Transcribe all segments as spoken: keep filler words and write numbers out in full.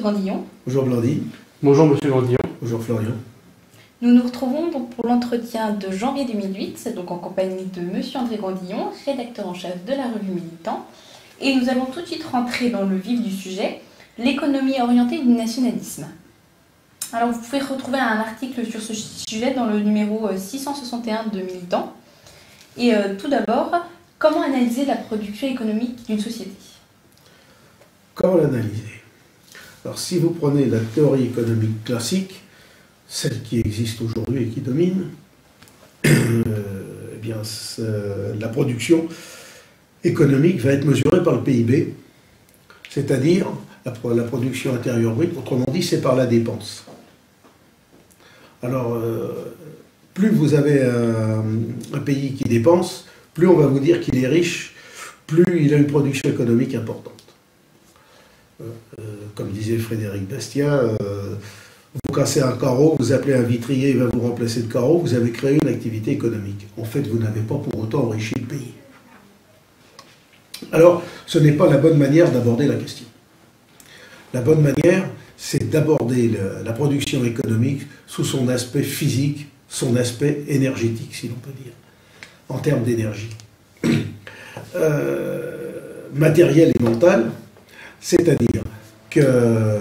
Grandillon. Bonjour Blandine. Bonjour Monsieur Grandillon. Bonjour Florian. Nous nous retrouvons donc pour l'entretien de janvier deux mille huit, donc en compagnie de Monsieur André Grandillon, rédacteur en chef de la revue Militant. Et nous allons tout de suite rentrer dans le vif du sujet, l'économie orientée du nationalisme. Alors vous pouvez retrouver un article sur ce sujet dans le numéro six cent soixante et un de Militant. Et euh, tout d'abord, comment analyser la production économique d'une société? Comment l'analyser? Alors si vous prenez la théorie économique classique, celle qui existe aujourd'hui et qui domine, euh, eh bien, la production économique va être mesurée par le P I B, c'est-à-dire la, la production intérieure brute, autrement dit, c'est par la dépense. Alors, euh, plus vous avez un, un pays qui dépense, plus on va vous dire qu'il est riche, plus il a une production économique importante. Euh, comme disait Frédéric Bastiat, euh, vous cassez un carreau, vous appelez un vitrier, il va vous remplacer le carreau, vous avez créé une activité économique. En fait, vous n'avez pas pour autant enrichi le pays. Alors, ce n'est pas la bonne manière d'aborder la question. La bonne manière, c'est d'aborder la production économique sous son aspect physique, son aspect énergétique, si l'on peut dire, en termes d'énergie. Euh, matériel et mental, c'est-à-dire que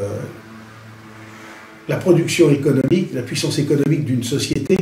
la production économique, la puissance économique d'une société,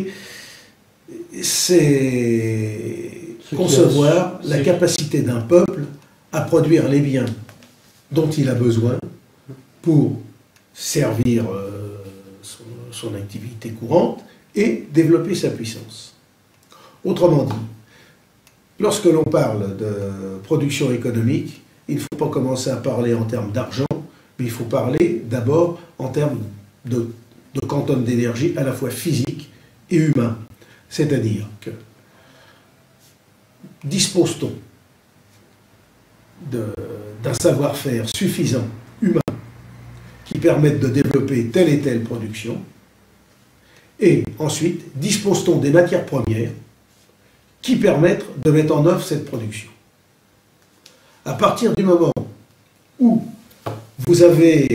c'est concevoir la capacité d'un peuple à produire les biens dont il a besoin pour servir euh, son, son activité courante et développer sa puissance. Autrement dit, lorsque l'on parle de production économique, il ne faut pas commencer à parler en termes d'argent, mais il faut parler d'abord en termes de, de quantum d'énergie à la fois physique et humain. C'est-à-dire que dispose-t-on d'un savoir-faire suffisant, humain, qui permette de développer telle et telle production, et ensuite, dispose-t-on des matières premières qui permettent de mettre en œuvre cette production. À partir du moment où vous avez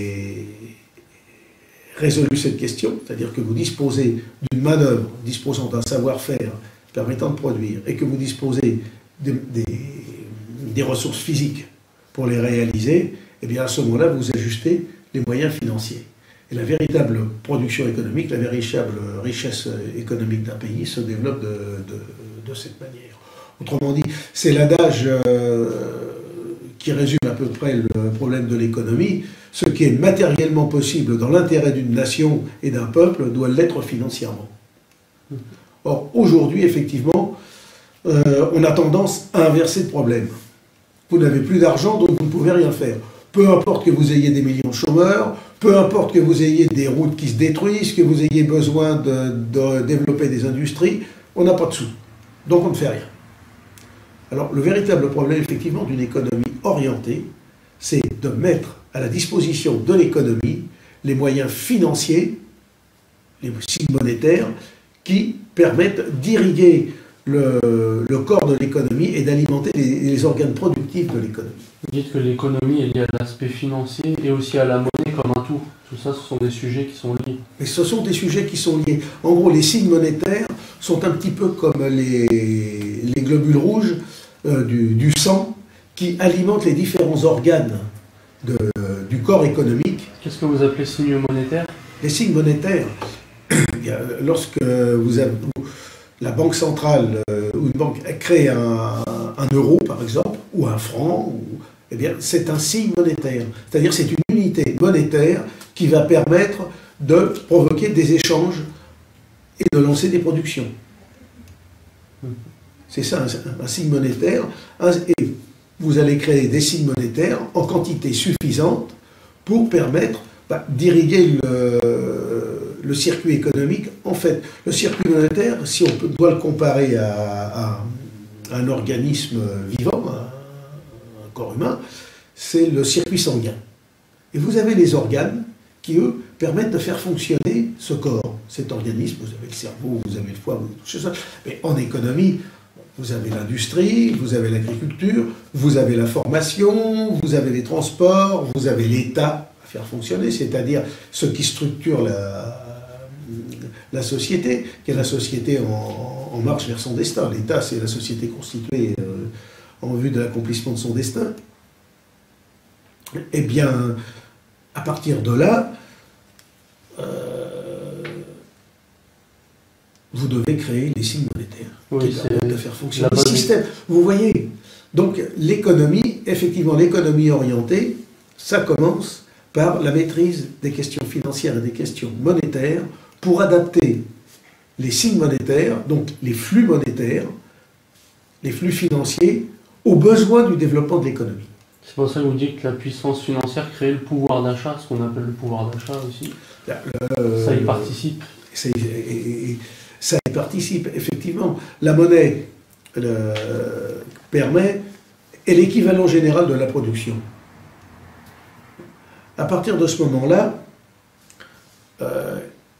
résolu cette question, c'est-à-dire que vous disposez d'une main-d'œuvre disposant d'un savoir-faire permettant de produire, et que vous disposez des, des, des ressources physiques pour les réaliser, et bien à ce moment-là, vous ajustez les moyens financiers. Et la véritable production économique, la véritable richesse économique d'un pays se développe de, de, de cette manière. Autrement dit, c'est l'adage euh, qui résume à peu près le problème de l'économie. Ce qui est matériellement possible dans l'intérêt d'une nation et d'un peuple doit l'être financièrement. Or, aujourd'hui, effectivement, euh, on a tendance à inverser le problème. Vous n'avez plus d'argent, donc vous ne pouvez rien faire. Peu importe que vous ayez des millions de chômeurs, peu importe que vous ayez des routes qui se détruisent, que vous ayez besoin de, de développer des industries, on n'a pas de sous. Donc on ne fait rien. Alors, le véritable problème, effectivement, d'une économie orientée, c'est de mettre à la disposition de l'économie les moyens financiers, les signes monétaires, qui permettent d'irriguer le, le corps de l'économie et d'alimenter les, les organes productifs de l'économie. Vous dites que l'économie est liée à l'aspect financier et aussi à la monnaie comme un tout. Tout ça, ce sont des sujets qui sont liés. Mais ce sont des sujets qui sont liés. En gros, les signes monétaires sont un petit peu comme les, les globules rouges euh, du, du sang qui alimentent les différents organes de, du corps économique. Qu'est-ce que vous appelez signes monétaires? Les signes monétaires, lorsque vous avez, la banque centrale euh, ou une banque crée un, un euro, par exemple, ou un franc, ou, eh bien, c'est un signe monétaire. C'est-à-dire c'est une unité monétaire qui va permettre de provoquer des échanges et de lancer des productions. C'est ça, un, un signe monétaire. Un, et vous allez créer des signes monétaires en quantité suffisante pour permettre bah, d'irriguer le, le circuit économique. En fait, le circuit monétaire, si on peut, doit le comparer à, à un organisme vivant, à un corps humain, c'est le circuit sanguin. Et vous avez les organes qui, eux, permettent de faire fonctionner ce corps, cet organisme. Vous avez le cerveau, vous avez le foie, vous avez tout ça. Mais en économie, vous avez l'industrie, vous avez l'agriculture, vous avez la formation, vous avez les transports, vous avez l'État, faire fonctionner, c'est-à-dire ce qui structure la, la société, qui est la société en, en marche vers son destin. L'État, c'est la société constituée euh, en vue de l'accomplissement de son destin. Eh bien, à partir de là, euh, vous devez créer les signes monétaires oui, qui permettent de faire fonctionner le système. Vous voyez, donc l'économie, effectivement, l'économie orientée, ça commence par la maîtrise des questions financières et des questions monétaires pour adapter les signes monétaires, donc les flux monétaires, les flux financiers, aux besoins du développement de l'économie. C'est pour ça que vous dites que la puissance financière crée le pouvoir d'achat, ce qu'on appelle le pouvoir d'achat aussi. Euh, ça y participe. Ça y, et, et, ça y participe, effectivement. La monnaie le, permet, est l'équivalent général de la production. À partir de ce moment-là, euh,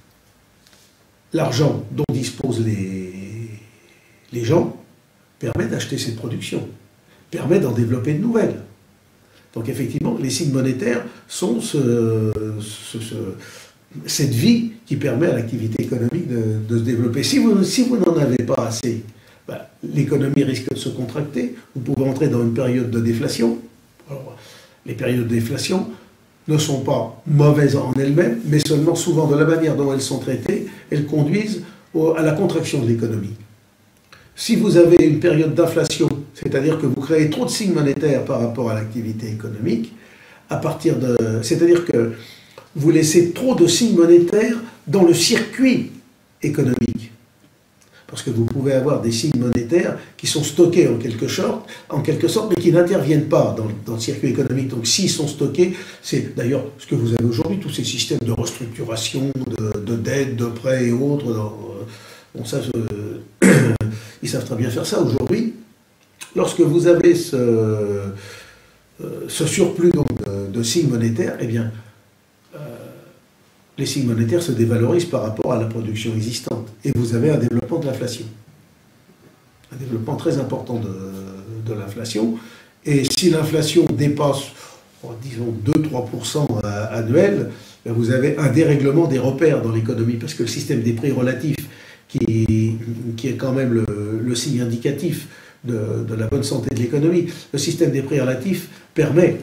l'argent dont disposent les, les gens permet d'acheter cette production, permet d'en développer de nouvelles. Donc effectivement, les signes monétaires sont ce, ce, ce, cette vie qui permet à l'activité économique de, de se développer. Si vous, si vous n'en avez pas assez, ben, l'économie risque de se contracter, vous pouvez entrer dans une période de déflation. Alors, les périodes de déflation ne sont pas mauvaises en elles-mêmes, mais seulement souvent de la manière dont elles sont traitées, elles conduisent au, à la contraction de l'économie. Si vous avez une période d'inflation, c'est-à-dire que vous créez trop de signes monétaires par rapport à l'activité économique, à partir de, c'est-à-dire que vous laissez trop de signes monétaires dans le circuit économique. Parce que vous pouvez avoir des signes monétaires qui sont stockés en quelque sorte, en quelque sorte mais qui n'interviennent pas dans, dans le circuit économique. Donc s'ils sont stockés, c'est d'ailleurs ce que vous avez aujourd'hui, tous ces systèmes de restructuration, de, de dettes, de prêts et autres. Dans, bon, ça, je, ils savent très bien faire ça aujourd'hui. Lorsque vous avez ce, euh, ce surplus donc, de, de signes monétaires, eh bien, euh, les signes monétaires se dévalorisent par rapport à la production existante. Et vous avez un développement de l'inflation. Un développement très important de, de l'inflation. Et si l'inflation dépasse, disons, deux à trois pour cent annuel, vous avez un dérèglement des repères dans l'économie, parce que le système des prix relatifs, qui, qui est quand même le, le signe indicatif de, de la bonne santé de l'économie, le système des prix relatifs permet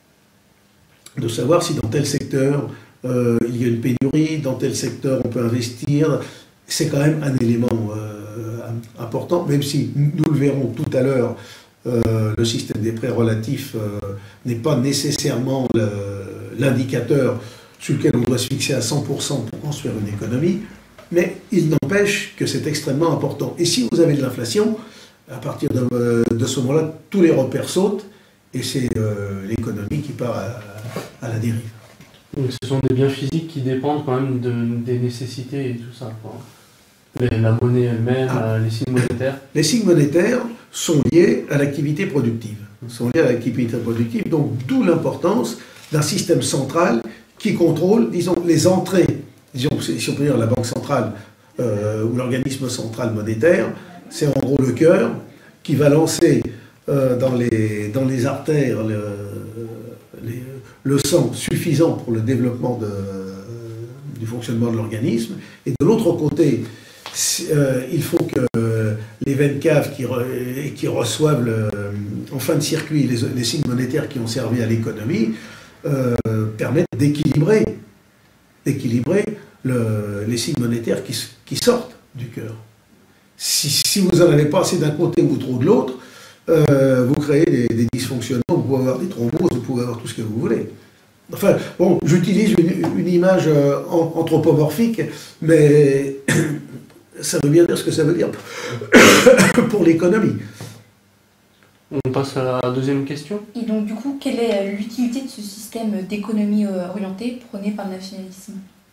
de savoir si dans tel secteur euh, il y a une pénurie, dans tel secteur on peut investir. C'est quand même un élément euh, important, même si nous le verrons tout à l'heure, euh, le système des prix relatifs euh, n'est pas nécessairement l'indicateur sur lequel on doit se fixer à cent pour cent pour construire une économie. Mais il n'empêche que c'est extrêmement important. Et si vous avez de l'inflation, à partir de, de ce moment-là, tous les repères sautent et c'est euh, l'économie qui part à, à la dérive. Donc ce sont des biens physiques qui dépendent quand même de, des nécessités et tout ça. Les, la monnaie elle-même, ah. les signes monétaires. Les signes monétaires sont liés à l'activité productive. Sont liés à l'activité productive, donc d'où l'importance d'un système central qui contrôle, disons, les entrées. Disons, si on peut dire la banque centrale euh, ou l'organisme central monétaire, c'est en gros le cœur qui va lancer euh, dans, les, dans les artères le, les, le sang suffisant pour le développement de, du fonctionnement de l'organisme. Et de l'autre côté, euh, il faut que euh, les veines caves qui, re, qui reçoivent le, en fin de circuit les, les signes monétaires qui ont servi à l'économie euh, permettent d'équilibrer d'équilibrer le, les signes monétaires qui, qui sortent du cœur. Si, si vous n'en avez pas assez d'un côté ou trop de l'autre, euh, vous créez des, des dysfonctionnements, vous pouvez avoir des thromboses, vous pouvez avoir tout ce que vous voulez. Enfin, bon, j'utilise une, une image euh, anthropomorphique, mais ça veut bien dire ce que ça veut dire pour l'économie. On passe à la deuxième question. Et donc, du coup, quelle est l'utilité de ce système d'économie orientée prôné par le nationalisme?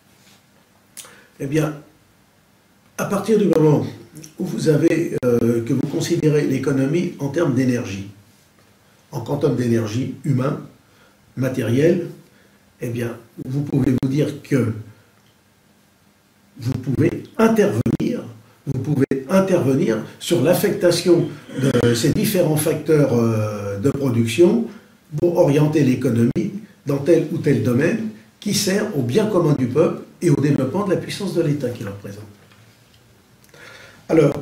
Eh bien, à partir du moment où vous avez, euh, que vous considérez l'économie en termes d'énergie, en quantum d'énergie humain, matériel, eh bien, vous pouvez vous dire que vous pouvez intervenir, vous pouvez intervenir sur l'affectation de ces différents facteurs euh, de production pour orienter l'économie dans tel ou tel domaine qui sert au bien commun du peuple et au développement de la puissance de l'État qu'il représente. Alors,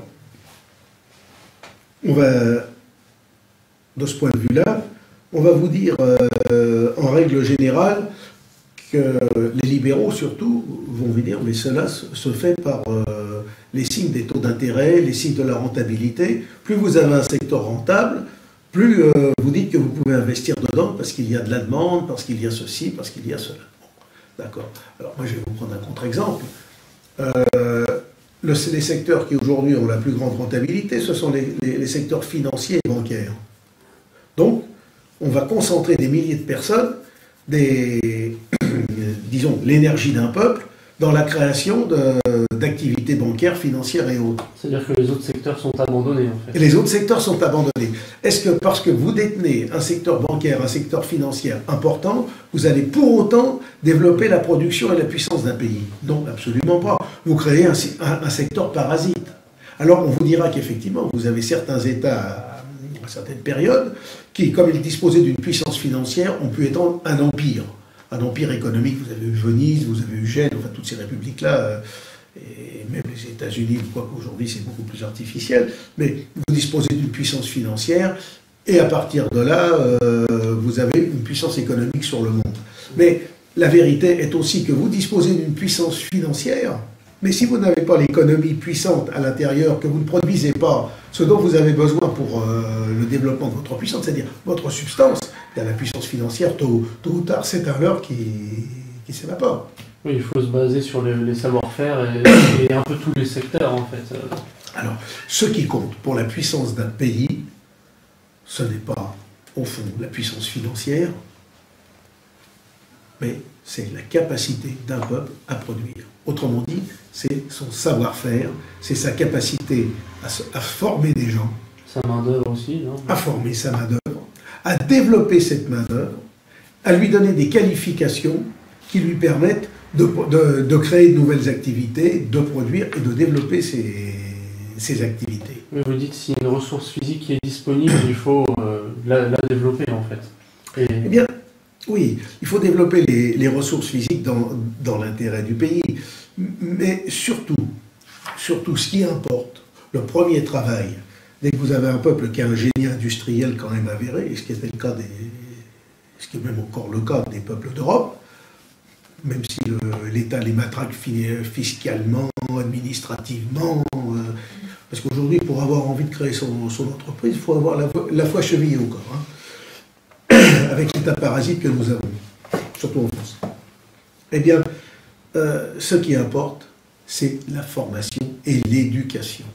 on va, de ce point de vue-là, on va vous dire euh, en règle générale que les libéraux surtout vont vous dire mais cela se fait par euh, les signes des taux d'intérêt, les signes de la rentabilité. Plus vous avez un secteur rentable, plus euh, vous dites que vous pouvez investir dedans parce qu'il y a de la demande, parce qu'il y a ceci, parce qu'il y a cela. Bon, d'accord. Alors moi je vais vous prendre un contre-exemple. Euh, le, les secteurs qui aujourd'hui ont la plus grande rentabilité, ce sont les, les, les secteurs financiers et bancaires. Donc, on va concentrer des milliers de personnes, des, disons, l'énergie d'un peuple, dans la création d'activités bancaires, financières et autres. C'est-à-dire que les autres secteurs sont abandonnés, en fait. Et les autres secteurs sont abandonnés. Est-ce que parce que vous détenez un secteur bancaire, un secteur financier important, vous allez pour autant développer la production et la puissance d'un pays? Non, absolument pas. Vous créez un, un, un secteur parasite. Alors on vous dira qu'effectivement, vous avez certains États à certaines périodes qui, comme ils disposaient d'une puissance financière, ont pu étendre un empire. Un empire économique, vous avez eu Venise, vous avez eu Gênes, enfin toutes ces républiques-là, euh, et même les États-Unis, quoi qu'aujourd'hui c'est beaucoup plus artificiel, mais vous disposez d'une puissance financière, et à partir de là, euh, vous avez une puissance économique sur le monde. Mais la vérité est aussi que vous disposez d'une puissance financière, mais si vous n'avez pas l'économie puissante à l'intérieur, que vous ne produisez pas ce dont vous avez besoin pour euh, le développement de votre puissance, c'est-à-dire votre substance, la puissance financière, tôt, tôt ou tard, c'est un leurre qui, qui s'évapore. Oui, il faut se baser sur les, les savoir-faire et, et un peu tous les secteurs, en fait. Alors, ce qui compte pour la puissance d'un pays, ce n'est pas, au fond, la puissance financière, mais c'est la capacité d'un peuple à produire. Autrement dit, c'est son savoir-faire, c'est sa capacité à, se, à former des gens. Sa main-d'œuvre aussi, non? À former sa main-d'œuvre, à développer cette main-d'œuvre, à lui donner des qualifications qui lui permettent de, de, de créer de nouvelles activités, de produire et de développer ces, ces activités. Mais vous dites, si une ressource physique qui est disponible, il faut euh, la, la développer en fait. Et... Eh bien, oui, il faut développer les, les ressources physiques dans, dans l'intérêt du pays, mais surtout, surtout ce qui importe, le premier travail, dès que vous avez un peuple qui a un génie industriel quand même avéré, et ce qui était le cas des, ce qui est même encore le cas des peuples d'Europe, même si l'État les matraque fiscalement, administrativement, euh, parce qu'aujourd'hui, pour avoir envie de créer son, son entreprise, il faut avoir la, la foi chevillée au corps, hein, avec l'État parasite que nous avons, surtout en France. Eh bien, euh, ce qui importe, c'est la formation et l'éducation.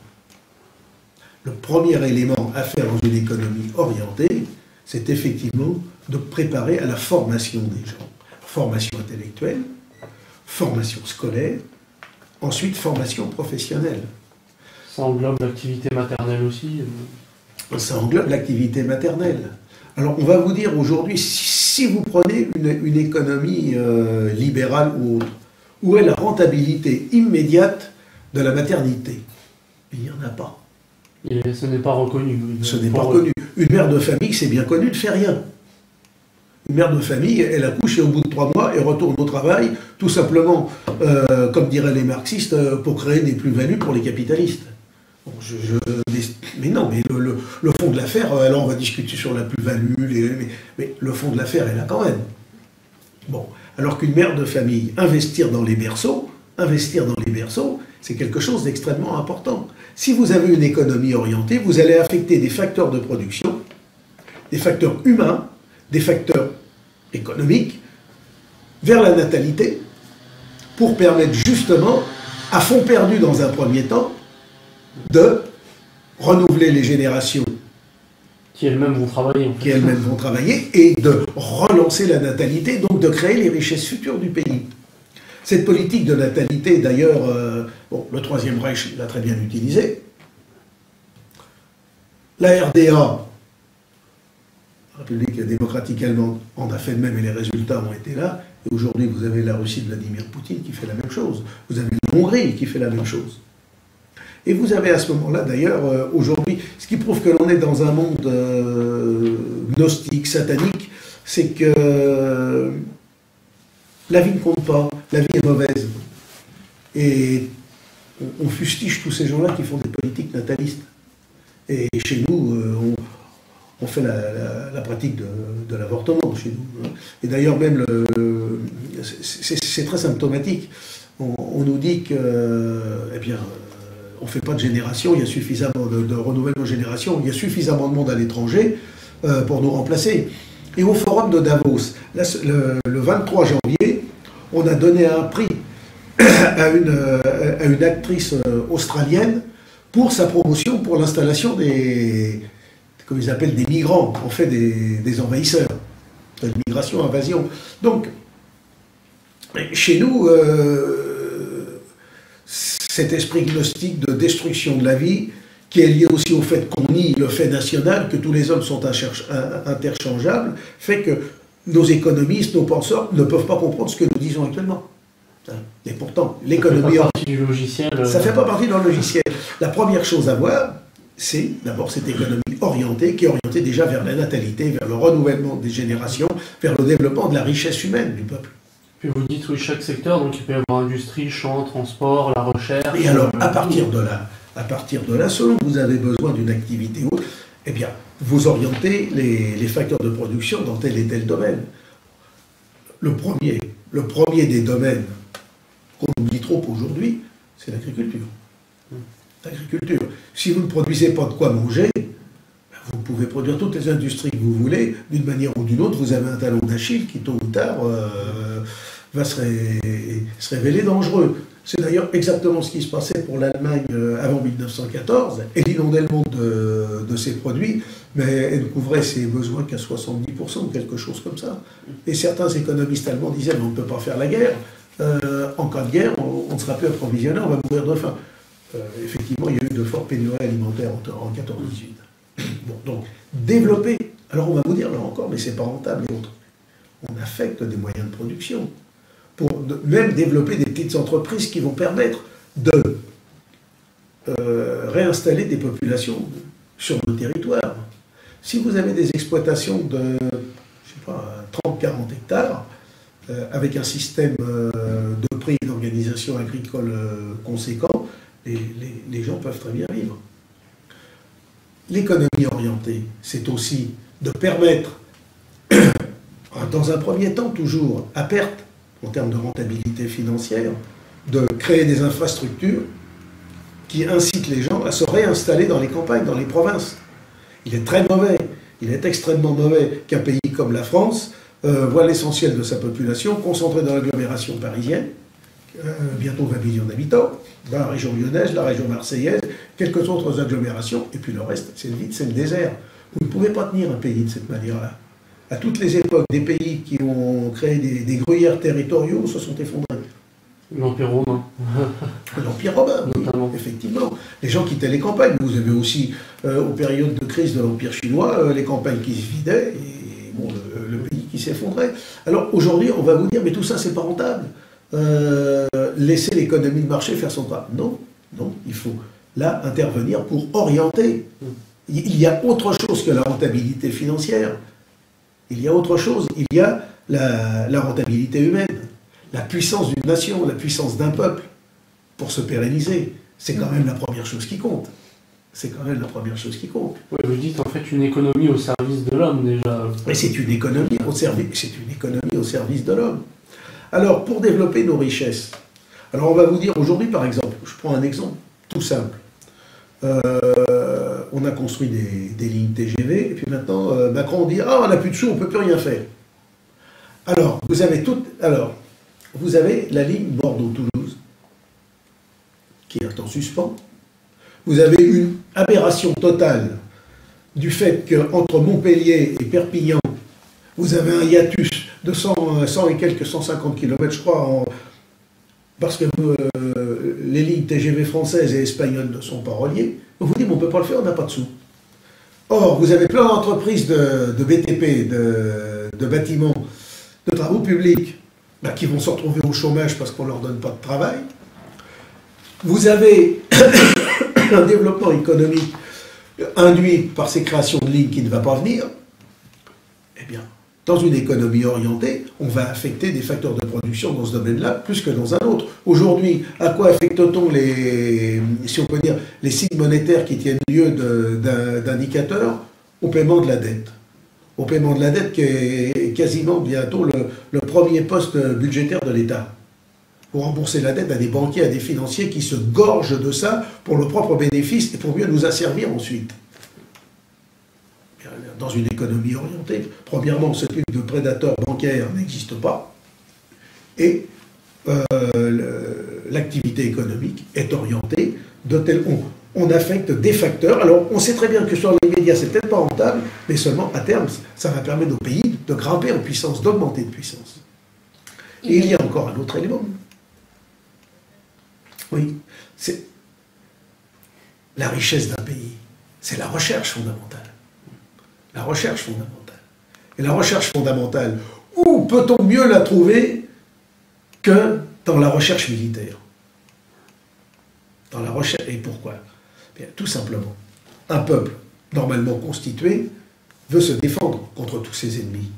Le premier élément à faire dans une économie orientée, c'est effectivement de préparer à la formation des gens. Formation intellectuelle, formation scolaire, ensuite formation professionnelle. Ça englobe l'activité maternelle aussi? Ça englobe l'activité maternelle. Alors on va vous dire aujourd'hui, si vous prenez une, une économie euh, libérale ou autre, où est la rentabilité immédiate de la maternité? Il n'y en a pas. Et ce n'est pas reconnu. Ce n'est pas reconnu. Une mère de famille, c'est bien connu, ne fait rien. Une mère de famille, elle accouche et au bout de trois mois, elle retourne au travail, tout simplement, euh, comme diraient les marxistes, pour créer des plus-values pour les capitalistes. Bon, je, je, mais non, mais le, le, le fond de l'affaire, alors on va discuter sur la plus-value, mais, mais le fond de l'affaire est là quand même. Bon, alors qu'une mère de famille, investir dans les berceaux, investir dans les berceaux, c'est quelque chose d'extrêmement important. Si vous avez une économie orientée, vous allez affecter des facteurs de production, des facteurs humains, des facteurs économiques, vers la natalité, pour permettre justement, à fond perdu dans un premier temps, de renouveler les générations qui elles-mêmes vont travailler. En fait. Qui elles-mêmes vont travailler, et de relancer la natalité, donc de créer les richesses futures du pays. Cette politique de natalité, d'ailleurs, euh, bon, le Troisième Reich l'a très bien utilisée. La R D A, la République démocratique allemande, en a fait de même et les résultats ont été là. Et aujourd'hui, vous avez la Russie de Vladimir Poutine qui fait la même chose. Vous avez la Hongrie qui fait la même chose. Et vous avez à ce moment-là, d'ailleurs, euh, aujourd'hui, ce qui prouve que l'on est dans un monde euh, gnostique, satanique, c'est que la vie ne compte pas, la vie est mauvaise. Et on, on fustige tous ces gens-là qui font des politiques natalistes. Et chez nous, euh, on, on fait la, la, la pratique de, de l'avortement chez nous. Hein. Et d'ailleurs, même, le, c'est, c'est très symptomatique. On, on nous dit que, euh, eh bien, euh, on ne fait pas de génération, il y a suffisamment de, de renouvellement de génération, il y a suffisamment de monde à l'étranger euh, pour nous remplacer. Et au forum de Davos, là, le, le vingt-trois janvier, on a donné un prix à une, à une actrice australienne pour sa promotion, pour l'installation des, comme ils appellent, des migrants, en fait des, des envahisseurs, de migration, invasion. Donc, chez nous, euh, cet esprit gnostique de destruction de la vie, qui est lié aussi au fait qu'on nie le fait national, que tous les hommes sont interchangeables, fait que nos économistes, nos penseurs ne peuvent pas comprendre ce que nous disons actuellement. Et pourtant, l'économie... Ça fait pas partie du logiciel. Ça ne fait pas partie dans le logiciel. La première chose à voir, c'est d'abord cette économie orientée, qui est orientée déjà vers la natalité, vers le renouvellement des générations, vers le développement de la richesse humaine du peuple. Puis vous dites, oui, chaque secteur, donc il peut y avoir industrie, champ, transport, la recherche... Et alors, à partir de là, à partir de là, selon que vous avez besoin d'une activité autre, eh bien, vous orientez les, les facteurs de production dans tel et tel domaine. Le premier, le premier des domaines qu'on oublie trop aujourd'hui, c'est l'agriculture. L'agriculture. Si vous ne produisez pas de quoi manger, vous pouvez produire toutes les industries que vous voulez, d'une manière ou d'une autre, vous avez un talon d'Achille qui, tôt ou tard, euh, va se, ré, se révéler dangereux. C'est d'ailleurs exactement ce qui se passait pour l'Allemagne avant mille neuf cent quatorze. Elle inondait le monde de, de ses produits, mais elle ne couvrait ses besoins qu'à soixante-dix pour cent, quelque chose comme ça. Et certains économistes allemands disaient, mais on ne peut pas faire la guerre. Euh, en cas de guerre, on ne sera plus approvisionné, on va mourir de faim. Euh, effectivement, il y a eu de fortes pénuries alimentaires en quatorze dix-huit. Bon, donc, développer, alors on va vous dire là encore, mais c'est pas rentable et autres. On affecte des moyens de production pour de, même développer des petites entreprises qui vont permettre de euh, réinstaller des populations sur nos territoires. Si vous avez des exploitations de, je sais pas, trente à quarante hectares, euh, avec un système euh, de prix et d'organisation agricole euh, conséquent, les, les, les gens peuvent très bien vivre. L'économie orientée, c'est aussi de permettre, dans un premier temps toujours, à perte, en termes de rentabilité financière, de créer des infrastructures qui incitent les gens à se réinstaller dans les campagnes, dans les provinces. Il est très mauvais, il est extrêmement mauvais qu'un pays comme la France euh, voit l'essentiel de sa population concentrée dans l'agglomération parisienne, euh, bientôt vingt millions d'habitants, dans la région lyonnaise, la région marseillaise, quelques autres agglomérations, et puis le reste, c'est le vide, c'est le désert. Vous ne pouvez pas tenir un pays de cette manière-là. À toutes les époques, des pays qui ont créé des, des gruyères territoriaux se sont effondrés. L'Empire romain. L'Empire romain, oui, notamment. Effectivement. Les gens quittaient les campagnes. Vous avez aussi, euh, aux périodes de crise de l'Empire chinois, euh, les campagnes qui se vidaient et bon, le, le pays qui s'effondrait. Alors aujourd'hui, on va vous dire, mais tout ça, c'est pas rentable. Euh, laisser l'économie de marché faire son pas. Non, non, il faut là intervenir pour orienter. Il y a autre chose que la rentabilité financière. Il y a autre chose. Il y a la, la rentabilité humaine. La puissance d'une nation, la puissance d'un peuple, pour se pérenniser, c'est quand même la première chose qui compte. C'est quand même la première chose qui compte. Oui, vous dites en fait une économie au service de l'homme déjà. Mais c'est une économie au service, c'est une économie au service de l'homme. Alors, pour développer nos richesses, alors on va vous dire aujourd'hui par exemple, je prends un exemple tout simple. Euh, on a construit des, des lignes T G V, et puis maintenant euh, Macron dit « Ah, on n'a plus de sous, on ne peut plus rien faire ». Alors, vous avez tout, alors, vous avez la ligne Bordeaux-Toulouse, qui est en suspens. Vous avez une aberration totale du fait qu'entre Montpellier et Perpignan, vous avez un hiatus de cent, cent et quelques, cent cinquante kilomètres, je crois, en, parce que euh, les lignes T G V françaises et espagnoles ne sont pas reliées. On vous dit, mais on ne peut pas le faire, on n'a pas de sous. Or, vous avez plein d'entreprises de, de B T P, de, de bâtiments, de travaux publics, bah, qui vont se retrouver au chômage parce qu'on ne leur donne pas de travail. Vous avez un développement économique induit par ces créations de lignes qui ne va pas venir. Eh bien, Dans une économie orientée, on va affecter des facteurs de production dans ce domaine-là plus que dans un autre. Aujourd'hui, à quoi affecte-t-on les, si on peut dire, les signes monétaires qui tiennent lieu d'indicateurs? Au paiement de la dette. Au paiement de la dette qui est quasiment bientôt le, le premier poste budgétaire de l'État. Pour rembourser la dette à des banquiers, à des financiers qui se gorgent de ça pour leur propre bénéfice et pour mieux nous asservir ensuite. Dans une économie orientée, premièrement, ce type de prédateur bancaire n'existe pas, et euh, l'activité économique est orientée de tel on, on affecte des facteurs. Alors, on sait très bien que sur les médias, c'est peut-être pas rentable, mais seulement à terme, ça va permettre aux pays de grimper en puissance, d'augmenter de puissance. Et il y a encore un autre élément. Oui, c'est la richesse d'un pays, c'est la recherche fondamentale. La recherche fondamentale. Et la recherche fondamentale, où peut-on mieux la trouver que dans la recherche militaire? Dans la recherche. Et pourquoi? Bien, tout simplement, un peuple normalement constitué veut se défendre contre tous ses ennemis.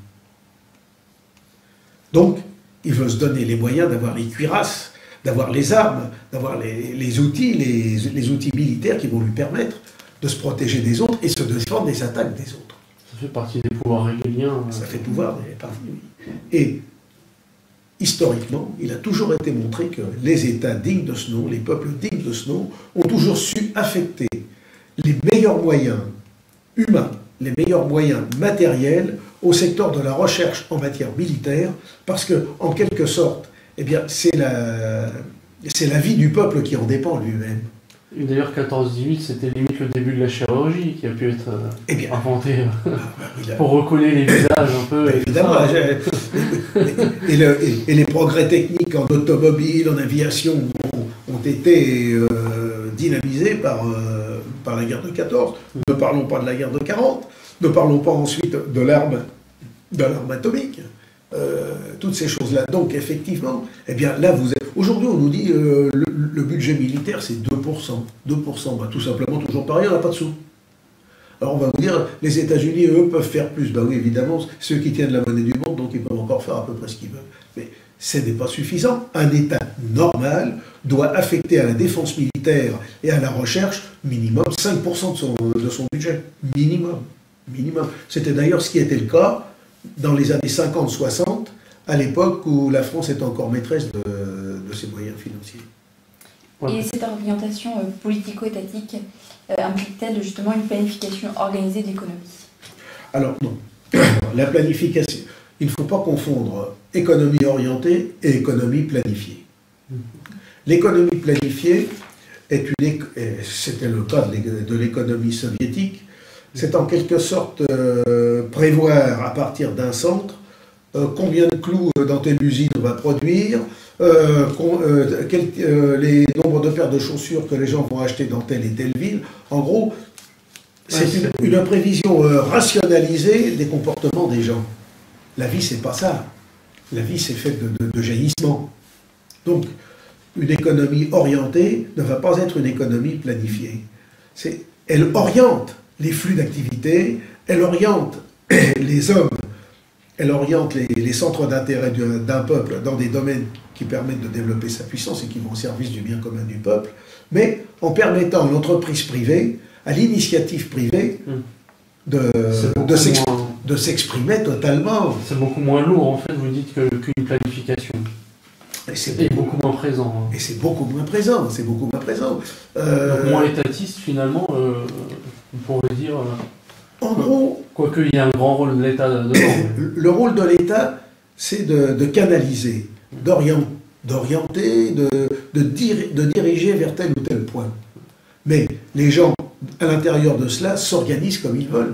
Donc, il veut se donner les moyens d'avoir les cuirasses, d'avoir les armes, d'avoir les, les outils, les, les outils militaires qui vont lui permettre de se protéger des autres et se défendre des attaques des autres. Ça fait partie des pouvoirs régaliens. Ça fait pouvoir des parties. Et historiquement, il a toujours été montré que les États dignes de ce nom, les peuples dignes de ce nom, ont toujours su affecter les meilleurs moyens humains, les meilleurs moyens matériels au secteur de la recherche en matière militaire, parce que, en quelque sorte, eh bien, c'est la, c'est la vie du peuple qui en dépend lui-même. D'ailleurs, quatorze dix-huit, c'était limite le début de la chirurgie qui a pu être euh, eh bien, inventée ah, bah, pour recoller les visages un peu. Bah, évidemment. Et, et, le, et, et les progrès techniques en automobile, en aviation, ont, ont été euh, dynamisés par, euh, par la guerre de quatorze. Ne parlons pas de la guerre de quarante. Ne parlons pas ensuite de l'arme, de l'arme atomique. Euh, toutes ces choses-là. Donc, effectivement, eh bien, là, vous êtes... Aujourd'hui, on nous dit euh, le, le budget militaire, c'est deux pour cent. deux pour cent, bah, tout simplement, toujours pareil, on n'a pas de sous. Alors, on va vous dire, les États-Unis, eux, peuvent faire plus. Ben oui, évidemment, ceux qui tiennent la monnaie du monde, donc ils peuvent encore faire à peu près ce qu'ils veulent. Mais ce n'est pas suffisant. Un État normal doit affecter à la défense militaire et à la recherche minimum cinq pour cent de son, de son budget. Minimum. Minimum. C'était d'ailleurs ce qui était le cas dans les années cinquante soixante, à l'époque où la France était encore maîtresse de, de ses moyens financiers. Et cette orientation euh, politico-étatique euh, implique-t-elle justement une planification organisée de l'économie? Alors non. La planification, il ne faut pas confondre économie orientée et économie planifiée. L'économie planifiée est une, c'était le cas de l'économie soviétique, c'est en quelque sorte euh, prévoir à partir d'un centre euh, combien de clous euh, dans telle usine on va produire, euh, euh, quel, euh, les nombres de paires de chaussures que les gens vont acheter dans telle et telle ville. En gros, c'est une, une prévision euh, rationalisée des comportements des gens. La vie, c'est pas ça. La vie, c'est fait de, de, de jaillissements. Donc, une économie orientée ne va pas être une économie planifiée. C'est, elle oriente les flux d'activité, elle oriente les hommes, elle oriente les, les centres d'intérêt d'un peuple dans des domaines qui permettent de développer sa puissance et qui vont au service du bien commun du peuple, mais en permettant à l'entreprise privée, à l'initiative privée, de, de s'exprimer totalement. C'est beaucoup moins lourd, en fait, vous dites, qu'une planification. Et c'est beaucoup, beaucoup moins présent. Hein. Et c'est beaucoup moins présent, c'est beaucoup moins présent. Euh, Donc moins étatiste, finalement, euh, on pourrait dire... Euh, en gros... Quoique il y a un grand rôle de l'État dedans. Le rôle de l'État, c'est de, de canaliser, d'orienter, de, de, diri de diriger vers tel ou tel point. Mais les gens, à l'intérieur de cela, s'organisent comme ils veulent.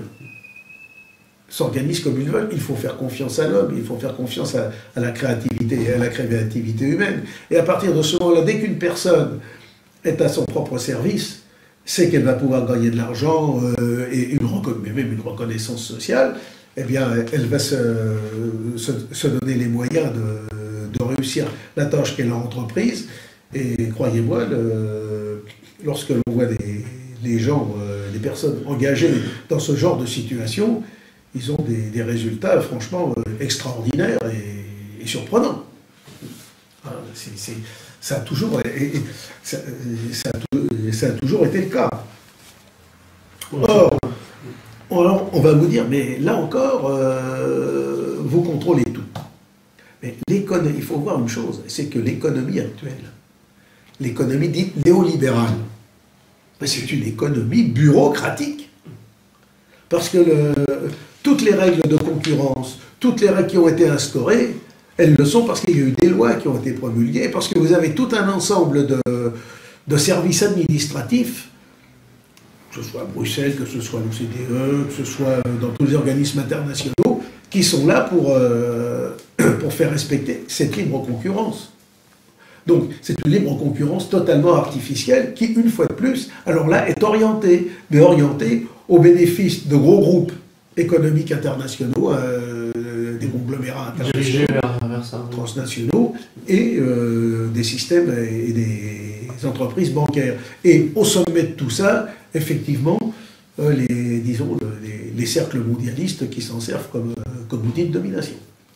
S'organisent comme ils veulent. Il faut faire confiance à l'homme, il faut faire confiance à, à la créativité et à la créativité humaine. Et à partir de ce moment-là, dès qu'une personne est à son propre service, c'est qu'elle va pouvoir gagner de l'argent euh, et une mais même une reconnaissance sociale, eh bien, elle va se, se, se donner les moyens de, de réussir la tâche qu'elle a entreprise. Et croyez-moi, le, lorsque l'on voit des, les gens, euh, les personnes engagées dans ce genre de situation, ils ont des, des résultats franchement euh, extraordinaires et, et surprenants. Hein, c'est, c'est, ça, a toujours, et, et, ça, ça, a, ça a toujours été le cas. Or, alors, on va vous dire, mais là encore, euh, vous contrôlez tout. Mais l'économie, il faut voir une chose, c'est que l'économie actuelle, l'économie dite néolibérale, c'est une économie bureaucratique. Parce que le, toutes les règles de concurrence, toutes les règles qui ont été instaurées, elles le sont parce qu'il y a eu des lois qui ont été promulguées, parce que vous avez tout un ensemble de, de services administratifs, que ce soit à Bruxelles, que ce soit à l'O C D E, que ce soit dans tous les organismes internationaux, qui sont là pour, euh, pour faire respecter cette libre concurrence. Donc, c'est une libre concurrence totalement artificielle qui, une fois de plus, alors là, est orientée, mais orientée au bénéfice de gros groupes économiques internationaux, euh, des conglomérats internationaux, vers, vers ça, oui. transnationaux, et euh, des systèmes et des entreprises bancaires. Et au sommet de tout ça, effectivement, euh, les, disons, les, les cercles mondialistes qui s'en servent comme, euh, comme outil de domination.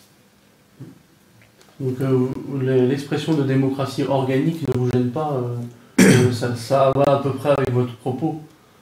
Donc euh, l'expression de démocratie organique ne vous gêne pas, euh, ça, ça va à peu près avec votre propos.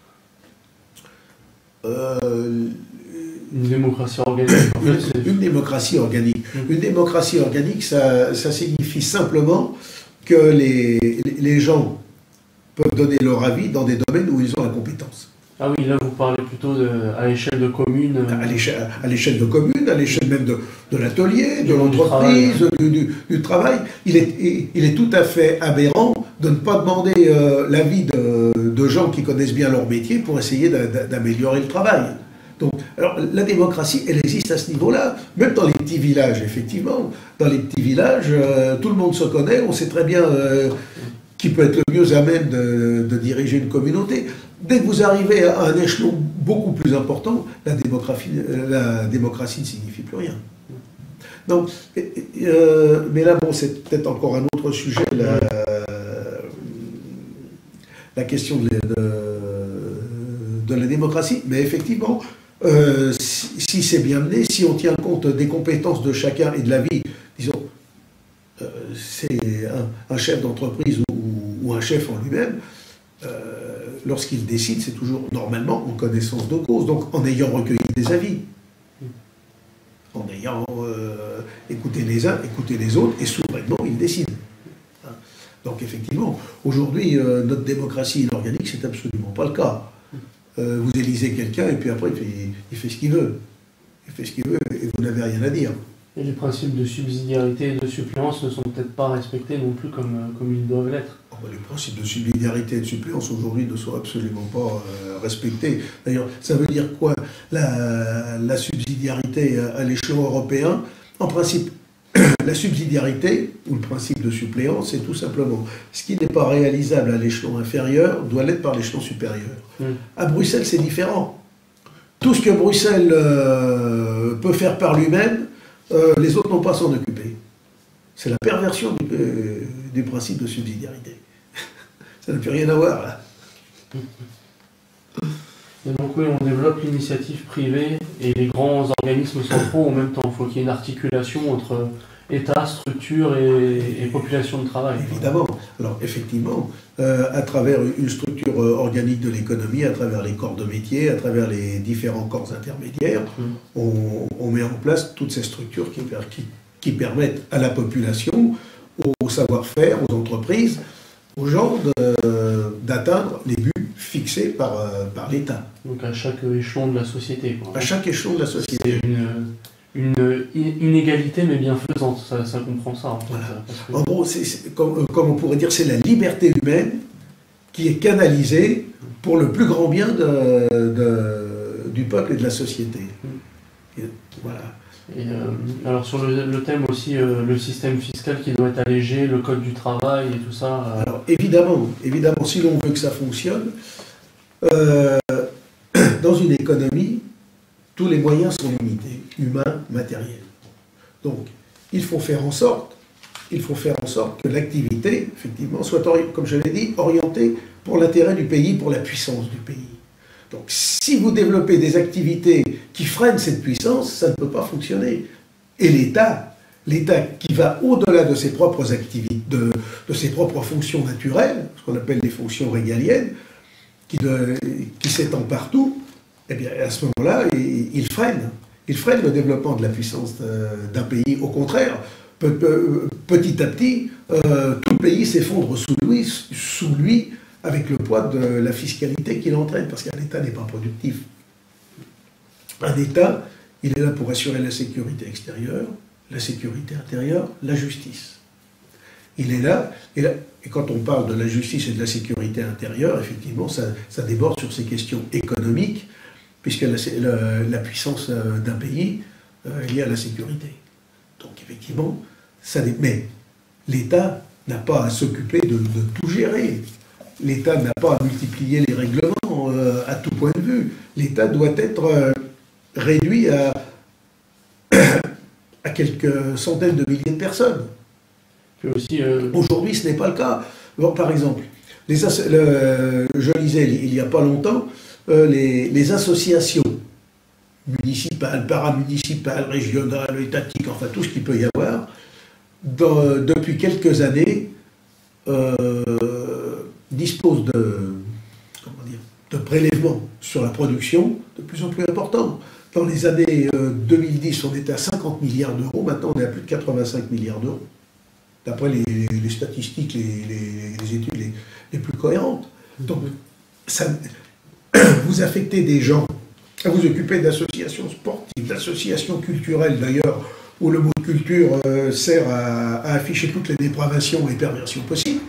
Euh, une démocratie organique. En fait, une, une démocratie organique. Mmh. Une démocratie organique, ça, ça signifie simplement que les, les gens peuvent donner leur avis dans des domaines où ils ont la compétence. Ah oui, là vous parlez plutôt de, à l'échelle de commune. À l'échelle de commune, à l'échelle même de, de l'atelier, de l'entreprise, du, du, du travail. Il est, il est tout à fait aberrant de ne pas demander euh, l'avis de, de gens qui connaissent bien leur métier pour essayer d'améliorer le travail. Donc, alors, la démocratie, elle existe à ce niveau-là, même dans les petits villages, effectivement. Dans les petits villages, euh, tout le monde se connaît, on sait très bien euh, qui peut être le mieux à même de, de diriger une communauté. Dès que vous arrivez à un échelon beaucoup plus important, la démocratie, la démocratie ne signifie plus rien. Donc, euh, mais là, bon, c'est peut-être encore un autre sujet, la, la question de, de, de la démocratie. Mais effectivement, euh, si, si c'est bien mené, si on tient compte des compétences de chacun et de la vie, disons, euh, c'est un, un chef d'entreprise ou, ou un chef en lui-même, euh, lorsqu'il décide, c'est toujours normalement en connaissance de cause, donc en ayant recueilli des avis, en ayant euh, écouté les uns, écouté les autres, et souverainement, il décide. Hein. Donc effectivement, aujourd'hui, euh, notre démocratie inorganique, c'est absolument pas le cas. Euh, vous élisez quelqu'un, et puis après, il fait, il fait ce qu'il veut. Il fait ce qu'il veut, et vous n'avez rien à dire. Et les principes de subsidiarité et de suppléance ne sont peut-être pas respectés non plus comme, comme ils doivent l'être. Oh ben, les principes de subsidiarité et de suppléance aujourd'hui ne sont absolument pas euh, respectés. D'ailleurs, ça veut dire quoi la, la subsidiarité à, à l'échelon européen? En principe, la subsidiarité, ou le principe de suppléance, c'est tout simplement ce qui n'est pas réalisable à l'échelon inférieur doit l'être par l'échelon supérieur. Mmh. À Bruxelles, c'est différent. Tout ce que Bruxelles euh, peut faire par lui-même, Euh, les autres n'ont pas à s'en occuper. C'est la perversion du, euh, du principe de subsidiarité. Ça n'a plus rien à voir, là. Et donc oui, on développe l'initiative privée et les grands organismes centraux en même temps. Il faut qu'il y ait une articulation entre État, structure et, et population de travail. Évidemment. Alors effectivement, euh, à travers une structure organique de l'économie, à travers les corps de métier, à travers les différents corps intermédiaires, mmh. on, on met en place toutes ces structures qui, qui, qui permettent à la population, au savoir-faire, aux entreprises, aux gens d'atteindre les buts fixés par, euh, par l'État. Donc à chaque échelon de la société, quoi. À chaque échelon de la société. C'est une, une inégalité mais bienfaisante, ça, ça comprend ça en fait. Voilà. Parce que... En gros, c'est, c'est, comme, comme on pourrait dire, c'est la liberté humaine qui est canalisée pour le plus grand bien de, de, du peuple et de la société. Et, voilà. Et, euh, alors sur le, le thème aussi, euh, le système fiscal qui doit être allégé, le code du travail et tout ça. Euh... Alors évidemment, évidemment, si l'on veut que ça fonctionne, euh, dans une économie, tous les moyens sont limités, humains, matériels. Donc, il faut faire en sorte, il faut faire en sorte que l'activité, effectivement, soit, comme je l'ai dit, orientée pour l'intérêt du pays, pour la puissance du pays. Donc, si vous développez des activités qui freinent cette puissance, ça ne peut pas fonctionner. Et l'État, l'État qui va au-delà de ses propres activités, de, de ses propres fonctions naturelles, ce qu'on appelle les fonctions régaliennes, qui, de, qui s'étendent partout, eh bien, à ce moment-là, il, il freine. Il freine le développement de la puissance d'un pays. Au contraire, pe, pe, petit à petit, euh, tout le pays s'effondre sous lui, sous lui, avec le poids de la fiscalité qu'il entraîne, parce qu'un État n'est pas productif. Un État, il est là pour assurer la sécurité extérieure, la sécurité intérieure, la justice. Il est là, et, là, et quand on parle de la justice et de la sécurité intérieure, effectivement, ça, ça déborde sur ces questions économiques, puisque la, la, la puissance d'un pays euh, est liée à la sécurité. Donc effectivement, ça, mais l'État n'a pas à s'occuper de, de tout gérer. L'État n'a pas à multiplier les règlements euh, à tout point de vue. L'État doit être euh, réduit à, à quelques centaines de milliers de personnes. Euh... Aujourd'hui, ce n'est pas le cas. Bon, par exemple, les le, je lisais il n'y a pas longtemps, euh, les, les associations municipales, paramunicipales, régionales, étatiques, enfin tout ce qu'il peut y avoir, dans, depuis quelques années, euh, disposent de, comment dire, de prélèvements sur la production de plus en plus importants. Dans les années euh, deux mille dix, on était à cinquante milliards d'euros, maintenant on est à plus de quatre-vingt-cinq milliards d'euros. D'après les, les statistiques, les, les, les études les, les plus cohérentes. Donc, ça, vous affectez des gens à vous occuper d'associations sportives, d'associations culturelles d'ailleurs, où le mot culture euh, sert à, à afficher toutes les dépravations et perversions possibles.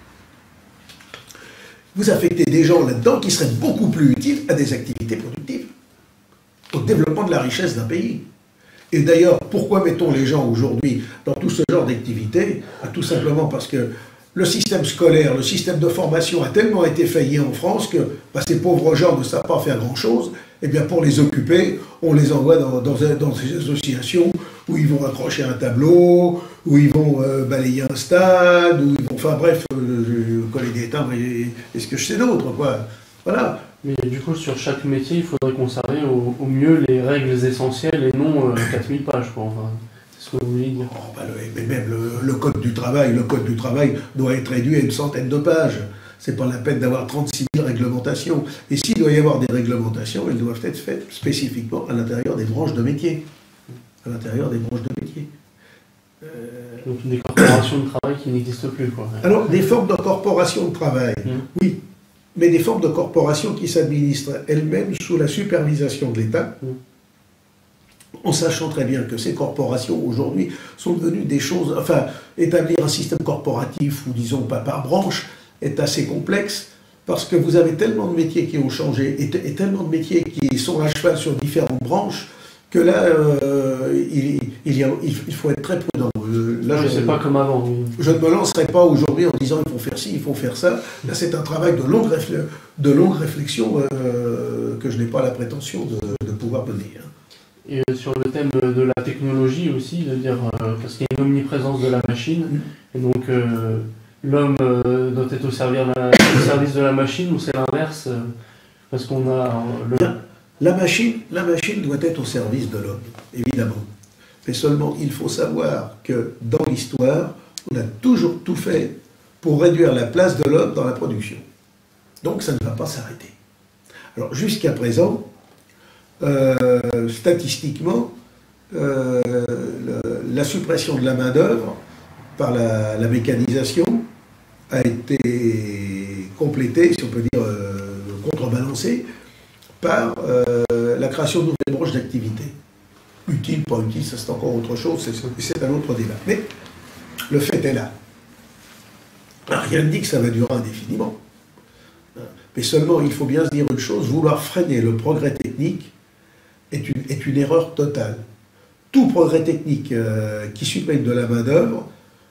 Vous affectez des gens là-dedans qui seraient beaucoup plus utiles à des activités productives, au développement de la richesse d'un pays. Et d'ailleurs, pourquoi mettons les gens aujourd'hui dans tout ce genre d'activités? Tout simplement parce que le système scolaire, le système de formation a tellement été failli en France que bah, ces pauvres gens ne savent pas faire grand-chose. Et bien pour les occuper, on les envoie dans, dans, dans ces associations où ils vont accrocher un tableau, où ils vont euh, balayer un stade, où ils vont... Enfin bref, euh, je connais des timbres et, et ce que je sais d'autre, quoi. Voilà. Mais du coup, sur chaque métier, il faudrait conserver au, au mieux les règles essentielles et non euh, quatre mille pages, quoi. Enfin, c'est ce que vous voulez dire. Oh, bah, le, mais même le, le code du travail, le code du travail doit être réduit à une centaine de pages. C'est pas la peine d'avoir trente-six mille réglementations. Et s'il doit y avoir des réglementations, elles doivent être faites spécifiquement à l'intérieur des branches de métier. À l'intérieur des branches de métier. Euh... Donc des corporations de travail qui n'existent plus, quoi. Alors, des formes de corporations de travail, mmh. oui. Mais des formes de corporations qui s'administrent elles-mêmes sous la supervision de l'État, mmh. en sachant très bien que ces corporations, aujourd'hui, sont devenues des choses... Enfin, établir un système corporatif, ou disons pas par branche, est assez complexe, parce que vous avez tellement de métiers qui ont changé, et, et tellement de métiers qui sont à cheval sur différentes branches, que là, euh, il, il, y a, il faut être très prudent. Là, je ne sais pas comme avant. Oui. Je ne me lancerai pas aujourd'hui en disant il faut faire ci, il faut faire ça. Là, c'est un travail de longue, réfl de longue réflexion euh, que je n'ai pas la prétention de, de pouvoir mener. Hein. Et euh, sur le thème de la technologie aussi, de dire, euh, parce qu'il y a une omniprésence de la machine, mmh. et donc euh, l'homme euh, doit être au, servir la, au service de la machine, ou c'est l'inverse, euh, parce qu'on a... Euh, le... la, la, machine, la machine doit être au service de l'homme, évidemment. Mais seulement, il faut savoir que dans l'histoire, on a toujours tout fait pour réduire la place de l'homme dans la production. Donc ça ne va pas s'arrêter. Alors jusqu'à présent, euh, statistiquement, euh, le, la suppression de la main-d'œuvre par la, la mécanisation a été complétée, si on peut dire euh, contrebalancée, par euh, la création de nouvelles branches d'activité. Utile, pas utile, ça c'est encore autre chose, c'est un autre débat. Mais le fait est là. Rien ne dit que ça va durer indéfiniment. Mais seulement, il faut bien se dire une chose, vouloir freiner le progrès technique est une, est une erreur totale. Tout progrès technique euh, qui supprime de la main-d'œuvre,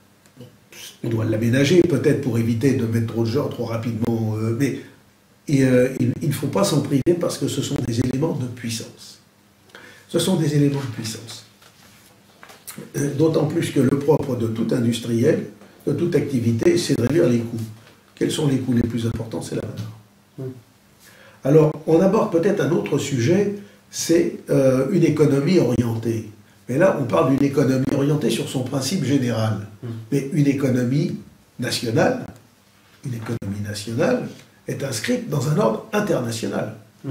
on doit l'aménager peut-être pour éviter de mettre trop de gens trop rapidement, euh, mais et, euh, il, il ne faut pas s'en priver parce que ce sont des éléments de puissance. Ce sont des éléments de puissance. D'autant plus que le propre de tout industriel, de toute activité, c'est de réduire les coûts. Quels sont les coûts les plus importants? C'est la main-d'œuvre. Alors, on aborde peut-être un autre sujet, c'est euh, une économie orientée. Mais là, on parle d'une économie orientée sur son principe général. Mmh. Mais une économie nationale, une économie nationale est inscrite dans un ordre international. Mmh.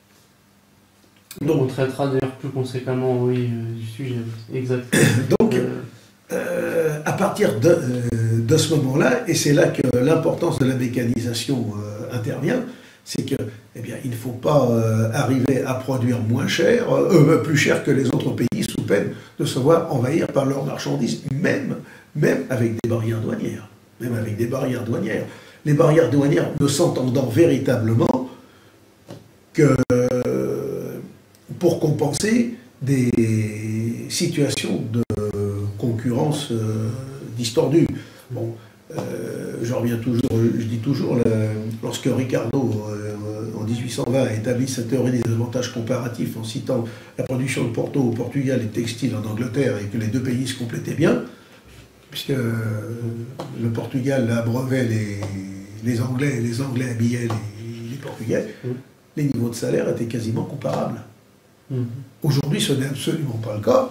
Donc, on traitera d'ailleurs plus conséquemment, oui, euh, du sujet. Exact. Donc, euh... Euh, à partir de, euh, de ce moment-là, et c'est là que l'importance de la mécanisation euh, intervient, c'est que, eh bien, il ne faut pas euh, arriver à produire moins cher, euh, plus cher que les autres pays, sous peine de se voir envahir par leurs marchandises, même, même avec des barrières douanières. Même avec des barrières douanières. Les barrières douanières ne s'entendant véritablement que pour compenser des situations de concurrence euh, distordue. Bon, euh, je reviens toujours, je dis toujours, le, lorsque Ricardo, euh, en mille huit cent vingt, a établi sa théorie des avantages comparatifs en citant la production de Porto au Portugal et de textile en Angleterre, et que les deux pays se complétaient bien, puisque euh, le Portugal abreuvait les, les Anglais, et les Anglais habillaient les, les Portugais, mmh. les niveaux de salaire étaient quasiment comparables. Mmh. Aujourd'hui, ce n'est absolument pas le cas.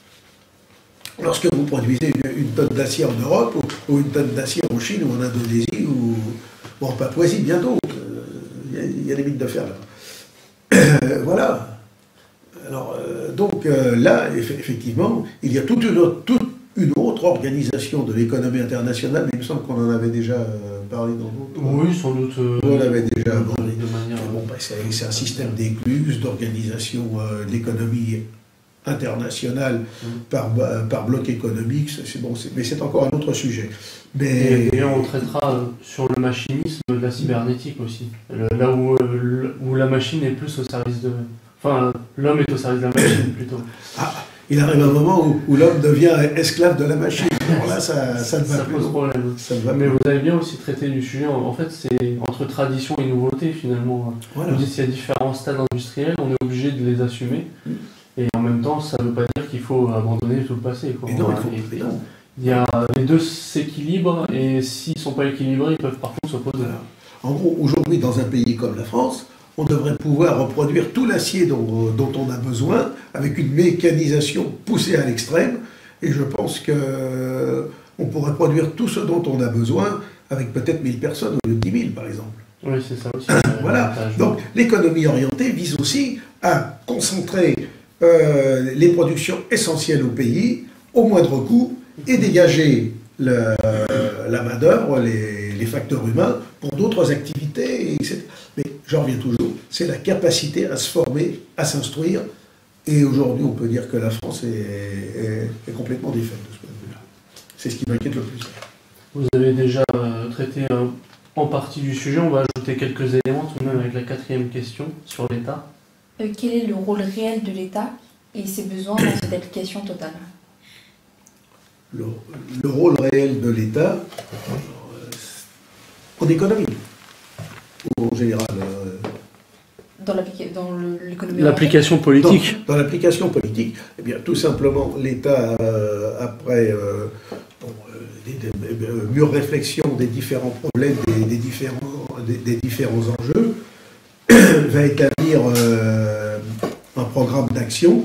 Lorsque vous produisez une, une tonne d'acier en Europe, ou, ou une tonne d'acier en Chine, ou en Indonésie, ou, ou en Papouasie, bientôt, il euh, y, y a des mines de fer là. Euh, voilà. Alors, euh, donc euh, là, eff effectivement, il y a toute une, autre, toute une autre organisation de l'économie internationale, mais il me semble qu'on en avait déjà euh, parlé dans d'autres. Oui, sans doute. Euh, on l'avait déjà abordé. De manière... Bon, bah, c'est un système d'écluses, d'organisation euh, de l'économie international mmh. par, par bloc économique, c'est bon, mais c'est encore un autre sujet. Mais... Et d'ailleurs, on traitera sur le machinisme de la cybernétique aussi, le, là où, le, où la machine est plus au service de... Enfin, l'homme est au service de la machine plutôt. Ah, il arrive un moment où, où l'homme devient esclave de la machine. Alors là, ça, ça ne va ça plus. Pose problème. Ça ne va mais plus. Vous avez bien aussi traité du sujet, en fait, c'est entre tradition et nouveauté finalement. Voilà. Vous dites qu'il y a différents stades industriels, on est obligé de les assumer. Mmh. Et en même temps, ça ne veut pas dire qu'il faut abandonner tout le passé. Quoi. Et non, il faut... et, et non. Il y a, les deux s'équilibrent, et s'ils ne sont pas équilibrés, ils peuvent par contre s'opposer. Voilà. En gros, aujourd'hui, dans un pays comme la France, on devrait pouvoir reproduire tout l'acier dont, dont on a besoin, avec une mécanisation poussée à l'extrême, et je pense qu'on pourrait produire tout ce dont on a besoin, avec peut-être mille personnes au lieu de dix mille, par exemple. Oui, c'est ça aussi. Voilà. Donc, l'économie orientée vise aussi à concentrer Euh, les productions essentielles au pays, au moindre coût, et dégager le, la main-d'œuvre, les, les facteurs humains pour d'autres activités, et cetera. Mais j'en reviens toujours, c'est la capacité à se former, à s'instruire, et aujourd'hui on peut dire que la France est, est, est complètement défaite de ce point de vue-là. C'est ce qui m'inquiète le plus. Vous avez déjà euh, traité euh, en partie du sujet, on va ajouter quelques éléments tout de même avec la quatrième question sur l'État. Euh, quel est le rôle réel de l'État et ses besoins dans cette application totale? Le, le rôle réel de l'État euh, en économie, ou en général euh, Dans l'économie L'application politique. Dans, dans l'application politique, eh bien, tout simplement, l'État, euh, après euh, bon, euh, des, des, des, euh, mûre réflexion des différents problèmes, des, des, différents, des, des différents enjeux, va établir euh, un programme d'action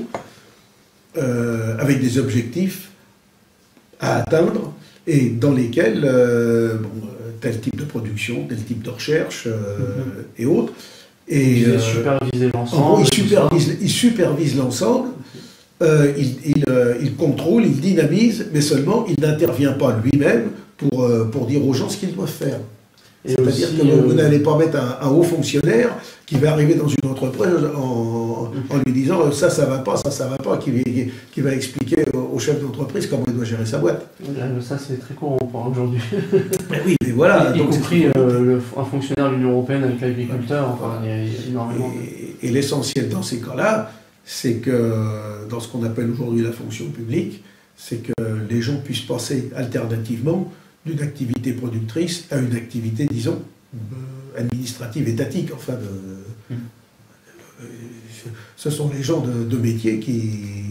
euh, avec des objectifs à atteindre et dans lesquels euh, bon, tel type de production, tel type de recherche euh, mm-hmm. et autres. Et il euh, supervise l'ensemble. Il supervise, il supervise l'ensemble, euh, il, il, euh, il contrôle, il dynamise, mais seulement il n'intervient pas lui-même pour, euh, pour dire aux gens ce qu'ils doivent faire. C'est-à-dire que vous, vous euh... n'allez pas mettre un, un haut fonctionnaire qui va arriver dans une entreprise en, en lui disant ça, ça va pas, ça, ça va pas, qui, qui, qui va expliquer au chef d'entreprise comment il doit gérer sa boîte. Ça, c'est très courant aujourd'hui. Mais oui, mais voilà. Y, y compris euh, le, un fonctionnaire de l'Union européenne avec l'agriculteur, enfin, il y a énormément de... Et, et l'essentiel dans ces cas-là, c'est que dans ce qu'on appelle aujourd'hui la fonction publique, c'est que les gens puissent passer alternativement d'une activité productrice à une activité, disons, administrative, étatique, enfin, de, mmh. euh, ce sont les gens de, de métier qui,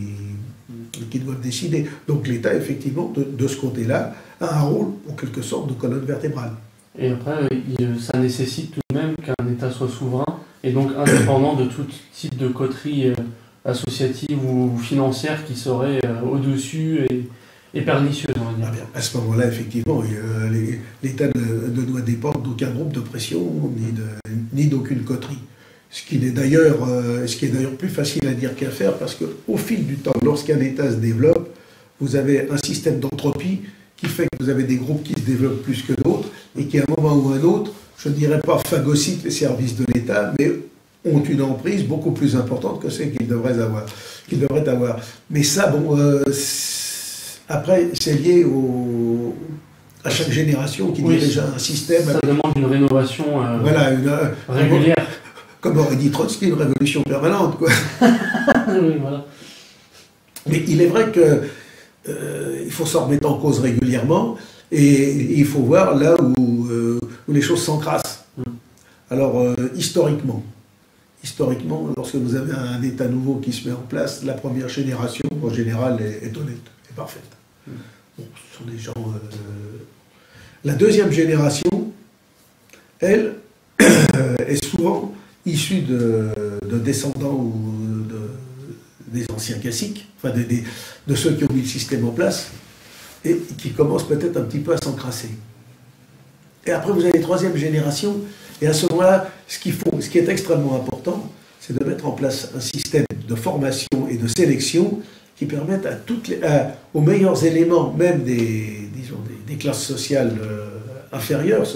qui doivent décider. Donc l'État, effectivement, de, de ce côté-là, a un rôle, en quelque sorte, de colonne vertébrale. Et après, il, ça nécessite tout de même qu'un État soit souverain et donc indépendant de tout type de coterie euh, associative ou financière qui serait euh, au-dessus et, et pernicieuse, on va dire. Ah bien, à ce moment-là, effectivement, euh, l'État ne, ne doit dépendre d'aucun groupe de pression, ni de, ni d'aucune coterie. Ce qui est d'ailleurs euh, ce qui est d'ailleurs plus facile à dire qu'à faire, parce qu'au fil du temps, lorsqu'un État se développe, vous avez un système d'entropie qui fait que vous avez des groupes qui se développent plus que d'autres, et qui, à un moment ou à un autre, je ne dirais pas phagocytent les services de l'État, mais ont une emprise beaucoup plus importante que celle qu'ils devraient avoir. Qu'ils devraient avoir. Mais ça, bon, euh, après, c'est lié au, à chaque génération qui oui, dirige un système. Ça avec, demande une rénovation euh, voilà, une, régulière. Comme aurait dit Trotsky, une révolution permanente, quoi. Oui, voilà. Mais il est vrai que euh, il faut s'en remettre en cause régulièrement, et, et il faut voir là où, euh, où les choses s'encrassent. Mm. Alors, euh, historiquement, historiquement, lorsque vous avez un État nouveau qui se met en place, la première génération, en général, est, est honnête, est parfaite. Mm. Bon, ce sont des gens... Euh, la deuxième génération, elle, est souvent issue de, de descendants ou de, des anciens classiques, enfin de, de, de ceux qui ont mis le système en place, et qui commencent peut-être un petit peu à s'encrasser. Et après, vous avez les troisième génération, et à ce moment-là, ce qu'il faut, ce qui est extrêmement important, c'est de mettre en place un système de formation et de sélection qui permettent à toutes les, à, aux meilleurs éléments, même des, disons, des, des classes sociales euh, inférieures,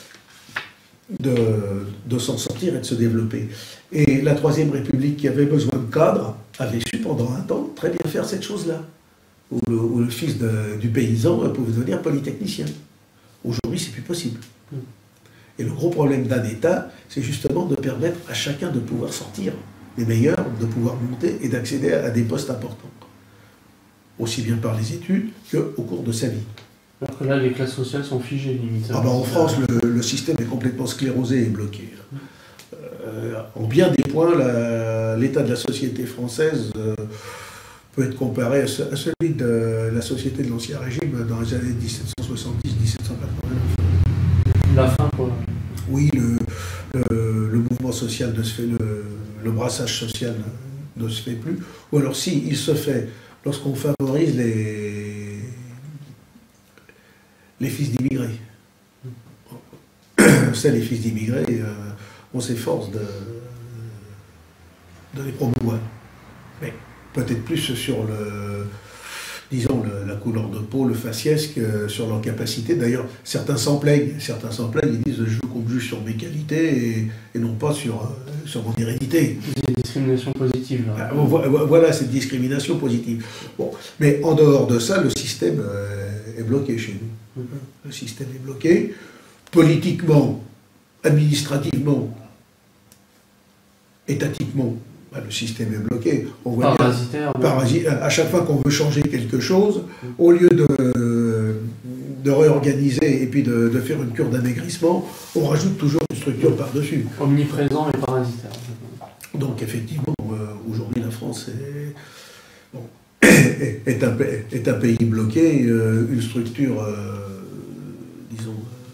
de, de s'en sortir et de se développer. Et la Troisième République, qui avait besoin de cadres, avait su pendant un temps très bien faire cette chose-là, où le, où le fils de, du paysan pouvait devenir polytechnicien. Aujourd'hui, c'est plus possible. Et le gros problème d'un État, c'est justement de permettre à chacun de pouvoir sortir les meilleurs, de pouvoir monter et d'accéder à des postes importants, aussi bien par les études qu'au cours de sa vie. Alors que là, les classes sociales sont figées, limite. Ah ben, en France, le, le système est complètement sclérosé et bloqué. Euh, en bien des points, l'état de la société française euh, peut être comparé à, ce, à celui de la société de l'Ancien Régime dans les années dix-sept cent soixante-dix à dix-sept cent quatre-vingt-neuf. La fin, quoi. Oui, le, le, le mouvement social ne se fait, le, le brassage social ne, ne se fait plus. Ou alors si, il se fait lorsqu'on favorise les, les fils d'immigrés. C'est les fils d'immigrés, euh, on s'efforce de, de les promouvoir. Mais peut-être plus sur le, disons, le, la couleur de peau, le faciès, que sur leur capacité. D'ailleurs, certains s'en plaignent, certains s'en plaignent, ils disent « je veux qu'on me juge sur mes qualités et, et non pas sur, euh, sur mon hérédité ». C'est une discrimination positive. Là. Voilà, c'est une discrimination positive. Bon, mais en dehors de ça, le système euh, est bloqué chez nous. Le système est bloqué, politiquement, administrativement, étatiquement. Ben, le système est bloqué. On voit Parasitaire. Bien, parasi à chaque fois qu'on veut changer quelque chose, au lieu de, de réorganiser et puis de, de faire une cure d'amaigrissement, on rajoute toujours une structure par-dessus. Omniprésent et parasitaire. Donc effectivement, euh, aujourd'hui la France est, bon, est, est, un, est un pays bloqué, euh, une structure, euh, disons,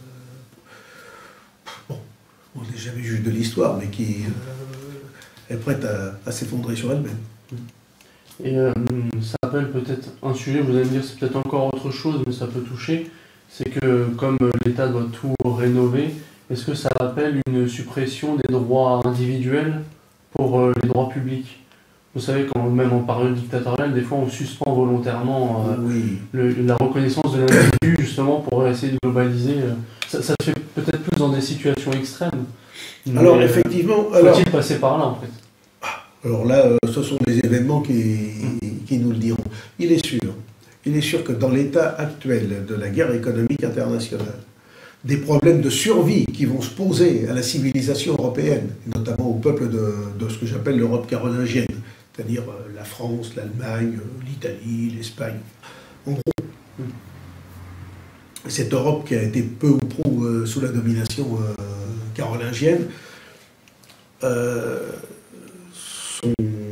euh, bon, on n'est jamais juge de l'histoire, mais qui... Euh, est prête à, à s'effondrer sur elle-même. Et euh, ça appelle peut-être un sujet, vous allez me dire c'est peut-être encore autre chose, mais ça peut toucher, c'est que comme l'État doit tout rénover, est-ce que ça appelle une suppression des droits individuels pour euh, les droits publics? Vous savez, quand même en période dictatoriale, des fois on suspend volontairement euh, oui. le, la reconnaissance de l'individu, justement pour essayer de globaliser. Euh, ça, ça se fait peut-être plus dans des situations extrêmes. Mais alors effectivement, euh, faut-il passer par là en fait? Alors là, euh, ce sont les événements qui, qui nous le diront. Il est sûr, il est sûr que dans l'état actuel de la guerre économique internationale, des problèmes de survie qui vont se poser à la civilisation européenne, notamment au peuple de, de ce que j'appelle l'Europe carolingienne, c'est-à-dire euh, la France, l'Allemagne, euh, l'Italie, l'Espagne. En gros, cette Europe qui a été peu ou prou euh, sous la domination euh, carolingienne, euh, sont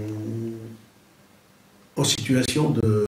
en situation de,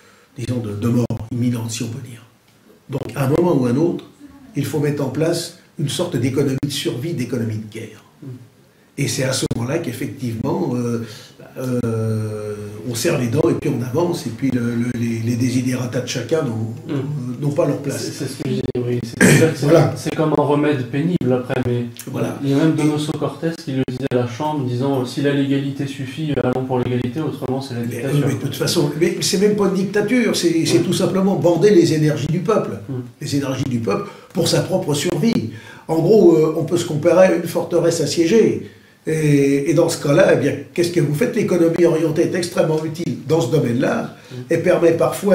disons, de, de mort imminente, si on peut dire. Donc, à un moment ou à un autre, il faut mettre en place une sorte d'économie de survie, d'économie de guerre. Et c'est à ce moment-là qu'effectivement, euh, euh, on serre les dents et puis on avance, et puis le, le, les, les désidératas de chacun n'ont mmh. pas leur place. C'est ce que je dis, oui. C'est voilà. comme un remède pénible après, mais voilà. Il y a même Donoso Cortés qui le disait à la Chambre, disant si la légalité suffit, allons pour l'égalité, autrement c'est la dictature. Mais, mais de toute façon, mais c'est même pas une dictature, c'est mmh. tout simplement bander les énergies du peuple, mmh. les énergies du peuple pour sa propre survie. En gros, euh, on peut se comparer à une forteresse assiégée. Et, et dans ce cas-là, eh bien, qu'est-ce que vous faites? L'économie orientée est extrêmement utile dans ce domaine-là et permet parfois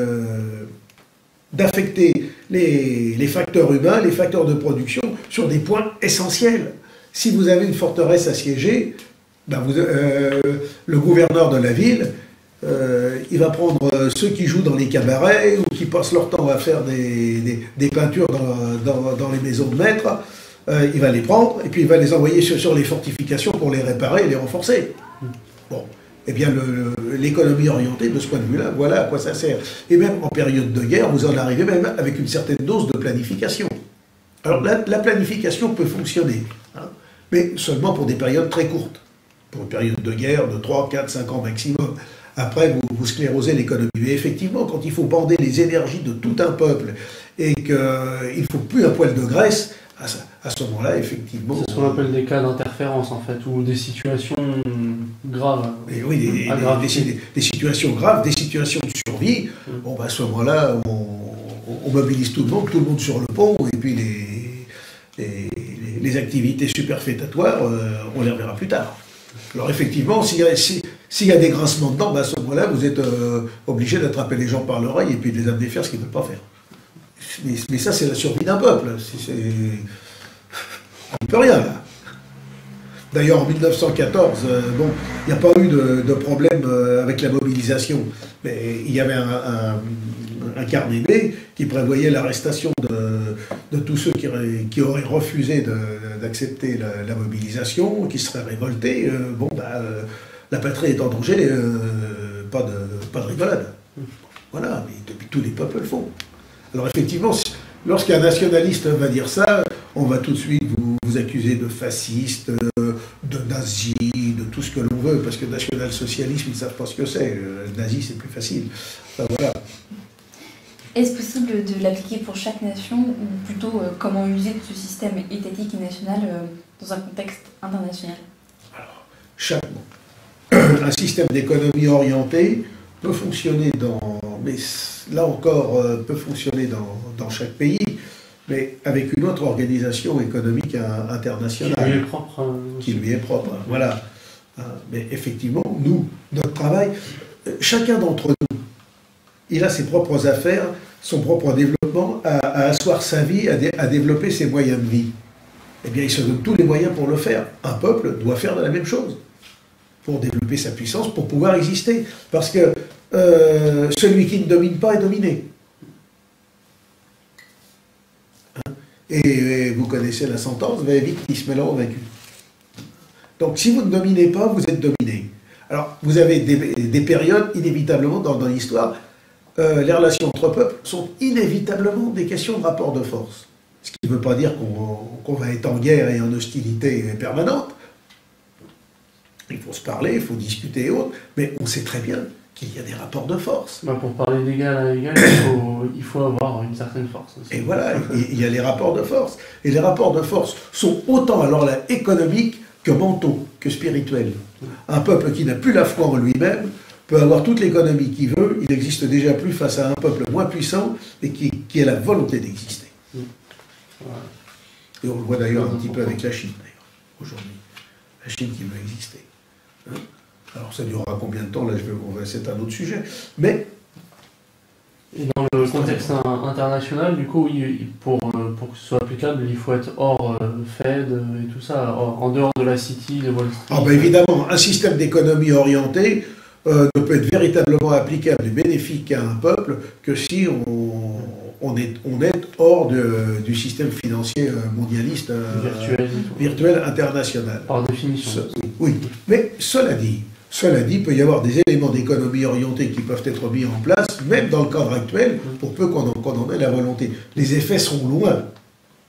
d'affecter les, les facteurs humains, les facteurs de production sur des points essentiels. Si vous avez une forteresse assiégée, ben vous, euh, le gouverneur de la ville, euh, il va prendre ceux qui jouent dans les cabarets ou qui passent leur temps à faire des, des, des peintures dans, dans, dans les maisons de maître. Euh, il va les prendre et puis il va les envoyer sur, sur les fortifications pour les réparer et les renforcer. Bon, eh bien l'économie orientée de ce point de vue-là, voilà à quoi ça sert. Et même en période de guerre, vous en arrivez même avec une certaine dose de planification. Alors la, la planification peut fonctionner, hein, mais seulement pour des périodes très courtes. Pour une période de guerre de trois, quatre, cinq ans maximum. Après, vous, vous sclérosez l'économie. Mais effectivement, quand il faut bander les énergies de tout un peuple et qu'il ne faut plus un poil de graisse, à, à ce moment-là, effectivement... C'est ce qu'on appelle des cas d'interférence, en fait, ou des situations graves. Et oui, des, des, des, des situations graves, des situations de survie. Mmh. Bon, bah, à ce moment-là, on, on mobilise tout le monde, tout le monde sur le pont, et puis les, les, les activités superfétatoires, euh, on les reverra plus tard. Alors effectivement, s'il y a, si, s'il y a des grincements dedans, bah, à ce moment-là, vous êtes euh, obligé d'attraper les gens par l'oreille et puis de les amener faire ce qu'ils ne veulent pas faire. Mais, mais ça, c'est la survie d'un peuple. C'est, on ne peut rien, là. D'ailleurs, en mille neuf cent quatorze, euh, bon, il n'y a pas eu de, de problème euh, avec la mobilisation, mais il y avait un, un, un carnet B qui prévoyait l'arrestation de, de tous ceux qui, qui auraient refusé d'accepter la, la mobilisation, qui seraient révoltés. Euh, bon, bah, euh, la patrie est en danger, euh, pas, de, pas de rigolade. Voilà, mais depuis tous les peuples le font. Alors effectivement, lorsqu'un nationaliste va dire ça, on va tout de suite vous, vous accuser de fasciste, de nazi, de tout ce que l'on veut, parce que national-socialisme, ils ne savent pas ce que c'est. Le nazi, c'est plus facile. Enfin, voilà. Est-ce possible de l'appliquer pour chaque nation, ou plutôt euh, comment user de ce système étatique et national euh, dans un contexte international? Alors, chaque, un système d'économie orientée peut fonctionner dans, mais là encore, euh, peut fonctionner dans, dans chaque pays, mais avec une autre organisation économique internationale. Qui lui est propre. Hein, qui lui est propre, hein, voilà. Hein, mais effectivement, nous, notre travail, chacun d'entre nous, il a ses propres affaires, son propre développement, à, à asseoir sa vie, à, dé, à développer ses moyens de vie. Eh bien, il se donne tous les moyens pour le faire. Un peuple doit faire de la même chose, pour développer sa puissance, pour pouvoir exister. Parce que euh, celui qui ne domine pas est dominé. Hein? Et, et vous connaissez la sentence, va vite qui se mêle au vaincu. Donc si vous ne dominez pas, vous êtes dominé. Alors vous avez des, des périodes, inévitablement, dans, dans l'histoire, euh, les relations entre peuples sont inévitablement des questions de rapport de force. Ce qui ne veut pas dire qu'on qu'on va être en guerre et en hostilité permanente. Il faut se parler, il faut discuter et autres, mais on sait très bien qu'il y a des rapports de force. Bah pour parler d'égal à égal, il faut, il faut avoir une certaine force aussi. Et voilà, il y a les rapports de force. Et les rapports de force sont autant alors là économiques que mentaux, que spirituels. Un peuple qui n'a plus la foi en lui-même peut avoir toute l'économie qu'il veut, il n'existe déjà plus face à un peuple moins puissant et qui, qui a la volonté d'exister. Voilà. Et on le voit d'ailleurs un petit peu avec la Chine, d'ailleurs, aujourd'hui. La Chine qui veut exister. Hein? Alors ça durera combien de temps? Là, je vais, on va, c'est un autre sujet. Mais... Et dans le contexte international, du coup, pour, pour que ce soit applicable, il faut être hors Fed et tout ça, en dehors de la City, de Wall Street. Ah ben évidemment, un système d'économie orienté euh, ne peut être véritablement applicable et bénéfique à un peuple que si on, on, est, on est hors de, du système financier mondialiste euh, virtuel, virtuel international. Par définition. Ce, oui, oui, mais cela dit, Cela dit, il peut y avoir des éléments d'économie orientée qui peuvent être mis en place, même dans le cadre actuel, pour peu qu'on en, qu'on en ait la volonté. Les effets sont loin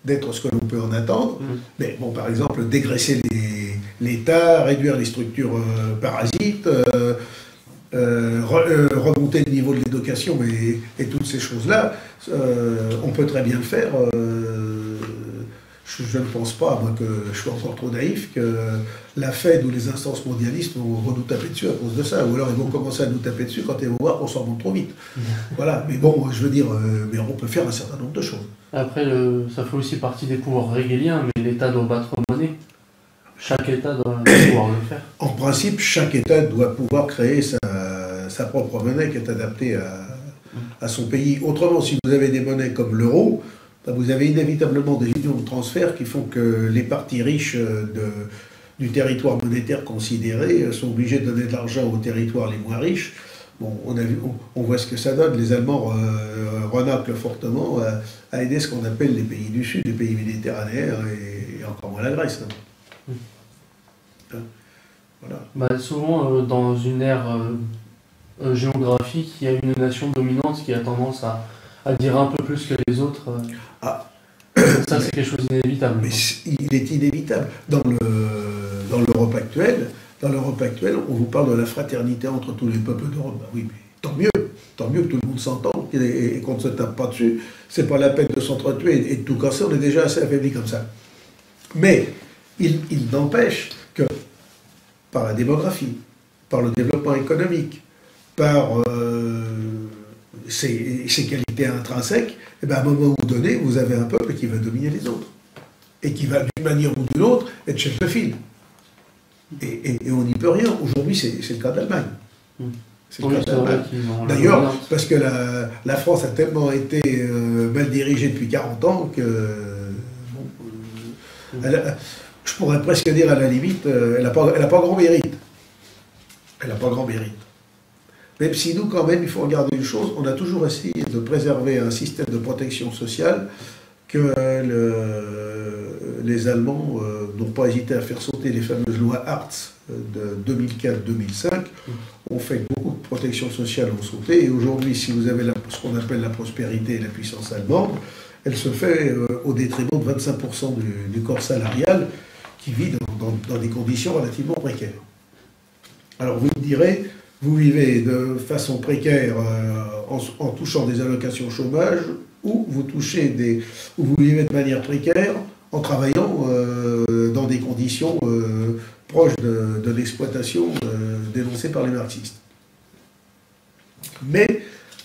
d'être ce que l'on peut en attendre. Mmh. Mais bon, par exemple, dégraisser l'État, réduire les structures euh, parasites, euh, euh, re, euh, remonter le niveau de l'éducation et, et toutes ces choses-là, euh, on peut très bien le faire. Euh, je, je ne pense pas, moi, que je suis encore trop naïf, que la Fed ou les instances mondialistes vont, vont nous taper dessus à cause de ça. Ou alors ils vont commencer à nous taper dessus quand ils vont voir qu'on s'en monte trop vite. Mmh. Voilà, mais bon, je veux dire, euh, mais on peut faire un certain nombre de choses. Après, le, ça fait aussi partie des pouvoirs régaliens, mais l'État doit battre monnaie. Chaque État doit, doit pouvoir le faire. En principe, chaque État doit pouvoir créer sa, sa propre monnaie qui est adaptée à, à son pays. Autrement, si vous avez des monnaies comme l'euro, ben vous avez inévitablement des unions de transfert qui font que les parties riches de, du territoire monétaire considéré sont obligés de donner de l'argent aux territoires les moins riches. Bon, on, a vu, on, on voit ce que ça donne. Les Allemands euh, renaclent fortement à, à aider ce qu'on appelle les pays du Sud, les pays méditerranéens et, et encore moins la Grèce. Hein. Mmh. Hein, voilà. Bah, souvent, euh, dans une ère euh, euh, géographique, il y a une nation dominante qui a tendance à, à dire un peu plus que les autres. Euh. Ah. Ça, c'est quelque chose d'inévitable. Mais il est inévitable. Dans le, dans l'Europe actuelle, Dans l'Europe actuelle, on vous parle de la fraternité entre tous les peuples d'Europe. Ben oui, mais tant mieux, tant mieux que tout le monde s'entende et, et qu'on ne se tape pas dessus. C'est pas la peine de s'entretuer et de tout casser, on est déjà assez affaibli comme ça. Mais il, il n'empêche que par la démographie, par le développement économique, par euh, ses, ses qualités intrinsèques, et ben à un moment donné, vous avez un peuple qui va dominer les autres. Et qui va, d'une manière ou d'une autre, être chef de file. Et, et, et on n'y peut rien. Aujourd'hui, c'est le cas d'Allemagne. C'est le cas d'Allemagne. D'ailleurs, parce que la, la France a tellement été euh, mal dirigée depuis quarante ans que... Bon, euh, elle a, je pourrais presque dire à la limite, euh, elle n'a pas, elle a pas grand mérite. Elle n'a pas grand mérite. Même si nous, quand même, il faut regarder une chose, on a toujours essayé de préserver un système de protection sociale que le, les Allemands euh, n'ont pas hésité à faire sauter les fameuses lois Hartz de deux mille quatre deux mille cinq, ont fait que beaucoup de protections sociales ont sauté, et aujourd'hui, si vous avez la, ce qu'on appelle la prospérité et la puissance allemande, elle se fait euh, au détriment de vingt-cinq pour cent du, du corps salarial qui vit dans, dans, dans des conditions relativement précaires. Alors vous me direz, vous vivez de façon précaire euh, en, en touchant des allocations chômage, ou vous touchez des, ou vous vivez de manière précaire en travaillant euh, dans des conditions euh, proches de, de l'exploitation euh, dénoncée par les marxistes. Mais,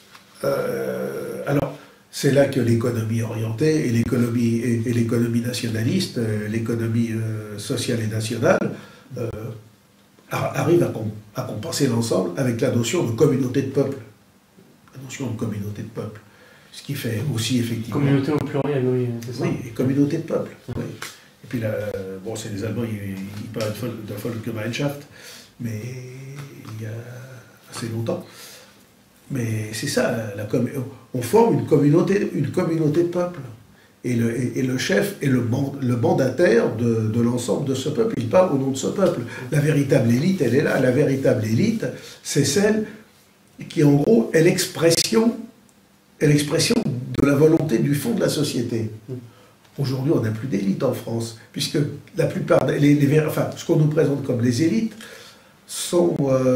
euh, alors, c'est là que l'économie orientée et l'économie et, et l'économie nationaliste, euh, l'économie euh, sociale et nationale, euh, arrive à, com à compenser l'ensemble avec la notion de communauté de peuple. La notion de communauté de peuple. Ce qui fait aussi effectivement... Communauté au pluriel, oui, c'est ça. Oui, et communauté de peuple. Oui. Et puis là, bon, c'est les Allemands, ils, ils parlent de Volksgemeinschaft, mais il y a assez longtemps. Mais c'est ça, la, la, on forme une communauté, une communauté de peuple. Et le, et, et le chef est le, le mandataire de, de l'ensemble de ce peuple. Il parle au nom de ce peuple. La véritable élite, elle est là. La véritable élite, c'est celle qui, en gros, est l'expression est l'expression de la volonté du fond de la société. Aujourd'hui, on n'a plus d'élite en France, puisque la plupart, des, les, les, enfin, ce qu'on nous présente comme les élites, sont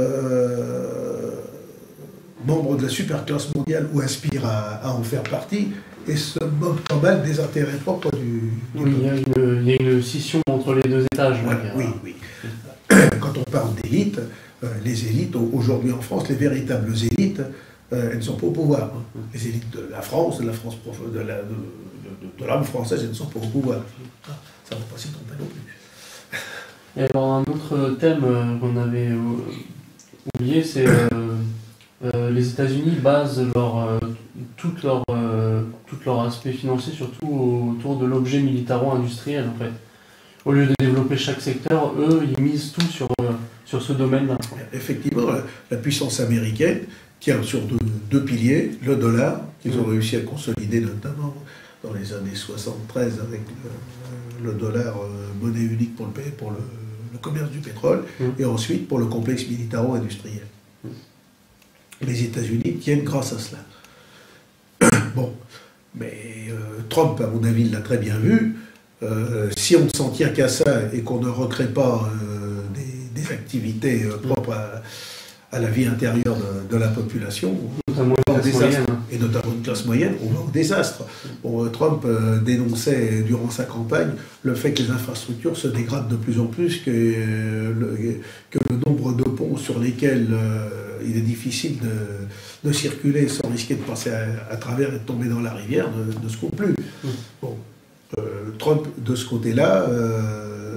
euh, membres de la superclasse mondiale ou aspirent à, à en faire partie, et se moquent pas mal des intérêts propres du... du oui, il y, a une, il y a une scission entre les deux étages. Voilà, oui, oui. Quand on parle d'élite, euh, les élites, aujourd'hui en France, les véritables élites, Euh, elles ne sont pas au pouvoir. Hein. Les élites de la France, de la France de la, de, de, de l'âme française, elles ne sont pas au pouvoir. Ah, ça ne va pas s'y tromper non plus. Et alors un autre thème euh, qu'on avait euh, oublié, c'est euh, euh, les États-Unis basent leur, euh, tout, leur, euh, tout leur aspect financier surtout autour de l'objet militaro-industriel en fait. Au lieu de développer chaque secteur, eux, ils misent tout sur, euh, sur ce domaine-là. Effectivement, la, la puissance américaine tient sur deux, deux piliers, le dollar, qu'ils ont réussi à consolider notamment dans les années soixante-treize avec le, le dollar euh, monnaie unique pour le, pour le, le commerce du pétrole, mmh. et ensuite pour le complexe militaro-industriel. Mmh. Les États-Unis tiennent grâce à cela. Bon, Mais euh, Trump, à mon avis, l'a très bien vu. Euh, si on ne s'en tient qu'à ça et qu'on ne recrée pas euh, des, des activités euh, propres à, à la vie intérieure de, de la population, notamment on va au désastre. Moyenne. Et notamment une classe moyenne, on va au désastre. Bon, euh, Trump euh, dénonçait durant sa campagne le fait que les infrastructures se dégradent de plus en plus, que, euh, le, que le nombre de ponts sur lesquels euh, il est difficile de, de circuler sans risquer de passer à, à travers et de tomber dans la rivière ne, ne se compte plus. Mmh. Bon. Euh, Trump, de ce côté-là, euh,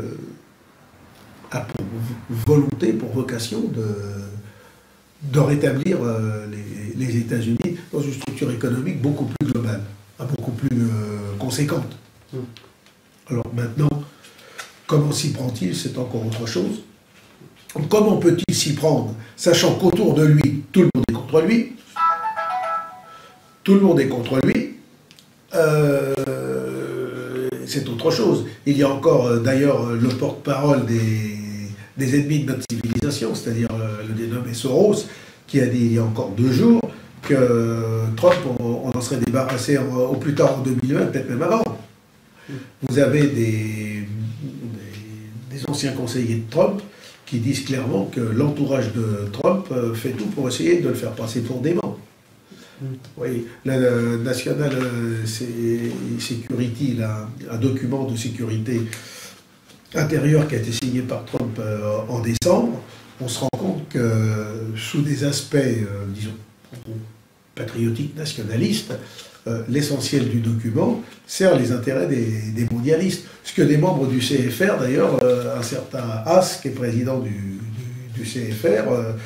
a pour volonté, pour vocation de, de rétablir euh, les, les États-Unis dans une structure économique beaucoup plus globale, beaucoup plus euh, conséquente. Mm. Alors maintenant, comment s'y prend-il, c'est encore autre chose. Comment peut-il s'y prendre, sachant qu'autour de lui, tout le monde est contre lui, tout le monde est contre lui, euh, c'est autre chose. Il y a encore euh, d'ailleurs le porte-parole des, des ennemis de notre civilisation, c'est-à-dire euh, le dénommé Soros, qui a dit il y a encore deux jours que euh, Trump, on, on en serait débarrassé en, au plus tard en deux mille vingt, peut-être même avant. Vous avez des, des, des anciens conseillers de Trump qui disent clairement que l'entourage de Trump euh, fait tout pour essayer de le faire passer pour dément. Oui, la, la National Security, là, un document de sécurité intérieure qui a été signé par Trump euh, en décembre, on se rend compte que sous des aspects, euh, disons, patriotiques, nationalistes, euh, l'essentiel du document sert les intérêts des, des mondialistes. Ce que des membres du C F R, d'ailleurs, euh, un certain Haas, qui est président du, du, du C F R, euh,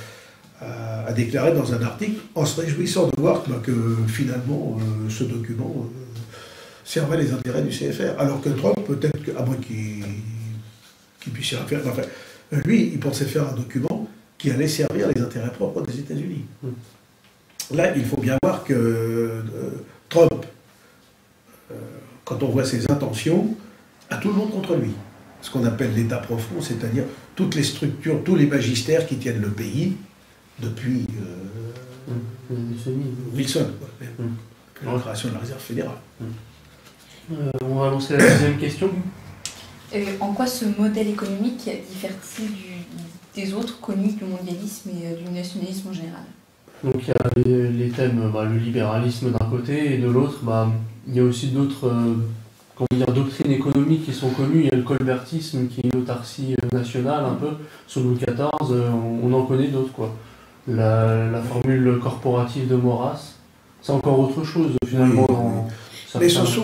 a déclaré dans un article, en se réjouissant de voir que, que finalement euh, ce document euh, servait les intérêts du C F R. Alors que Trump, peut-être, que, à moins qu'il qu'il puisse y faire, enfin, lui, il pensait faire un document qui allait servir les intérêts propres des États-Unis. Mm. Là, il faut bien voir que euh, Trump, euh, quand on voit ses intentions, a tout le monde contre lui. Ce qu'on appelle l'État profond, c'est-à-dire toutes les structures, tous les magistères qui tiennent le pays, depuis euh, mmh. Wilson, quoi, mmh. la création de la réserve fédérale. Mmh. Euh, on va lancer la deuxième question. Euh, en quoi ce modèle économique diffère-t-il du, des autres connus du mondialisme et euh, du nationalisme en général? Donc il y a les, les thèmes, bah, le libéralisme d'un côté, et de l'autre, bah, il y a aussi d'autres euh, comment dire, doctrines économiques qui sont connues. Il y a le colbertisme qui est une autarcie nationale un peu, sous Louis quatorze, euh, on, on en connaît d'autres, quoi. La, la formule corporative de Maurras, c'est encore autre chose finalement. Oui, dans oui. Mais ce sont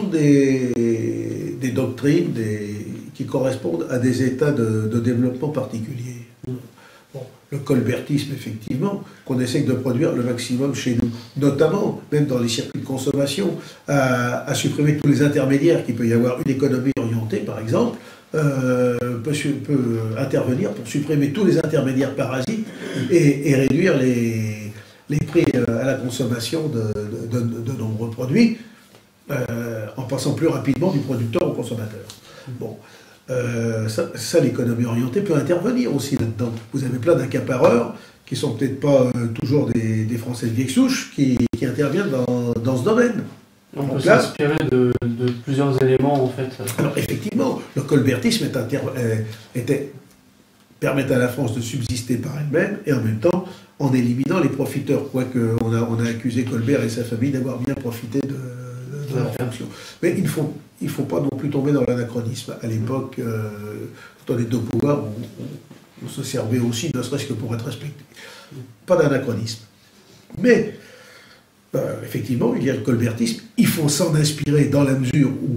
des, des doctrines des, qui correspondent à des états de, de développement particuliers. Mm. Bon, le colbertisme, effectivement, qu'on essaie de produire le maximum chez nous, notamment, même dans les circuits de consommation, à, à supprimer tous les intermédiaires qu'il peut y avoir. Une économie orientée, par exemple, Euh, peut, peut intervenir pour supprimer tous les intermédiaires parasites et, et réduire les, les prix à la consommation de, de, de, de nombreux produits euh, en passant plus rapidement du producteur au consommateur. Bon, euh, ça, ça l'économie orientée peut intervenir aussi là-dedans. Vous avez plein d'accapareurs qui sont peut-être pas euh, toujours des, des Français de vieille souche qui, qui interviennent dans, dans ce domaine. On peut s'inspirer de, de plusieurs éléments en fait. Alors effectivement, le colbertisme est inter... était... permet à la France de subsister par elle-même et en même temps en éliminant les profiteurs, quoique on a, on a accusé Colbert et sa famille d'avoir bien profité de, de, de leur fonction. Mais il ne faut, il faut pas non plus tomber dans l'anachronisme. À l'époque, euh, quand on est au pouvoir, on, on, on se servait aussi, ne serait-ce que pour être respecté. Pas d'anachronisme. Mais Euh, effectivement, il y a le colbertisme, il faut s'en inspirer dans la mesure où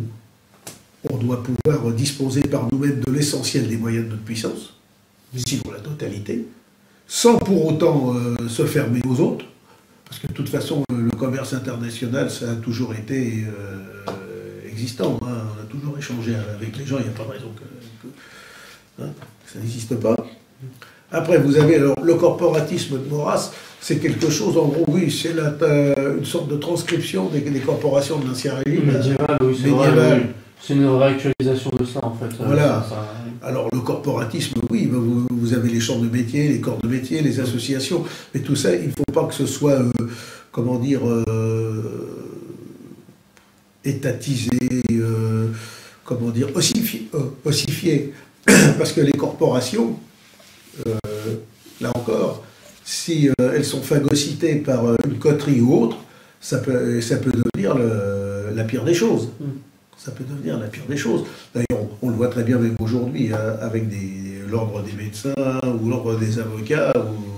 on doit pouvoir disposer par nous-mêmes de l'essentiel des moyens de notre puissance, sinon la totalité, sans pour autant euh, se fermer aux autres, parce que de toute façon, le, le commerce international, ça a toujours été euh, existant, hein, on a toujours échangé avec les gens, il n'y a pas de raison que, que hein, ça n'existe pas. Après, vous avez alors le corporatisme de Maurras, c'est quelque chose, en gros, oui, c'est une sorte de transcription des, des corporations de l'ancien régime. Médiéval, oui, c'est vrai, oui. C'est une réactualisation de ça, en fait. Voilà. Ça, ça... Alors, le corporatisme, oui, vous, vous avez les chambres de métier, les corps de métier, les associations, mais tout ça, il ne faut pas que ce soit, euh, comment dire, euh, étatisé, euh, comment dire, ossifié, euh, ossifié. Parce que les corporations, euh, là encore, si euh, elles sont phagocytées par euh, une coterie ou autre, ça peut, ça peut devenir le, la pire des choses. Mm. Ça peut devenir la pire des choses. D'ailleurs, on, on le voit très bien même aujourd'hui, hein, avec l'ordre des médecins ou l'ordre des avocats,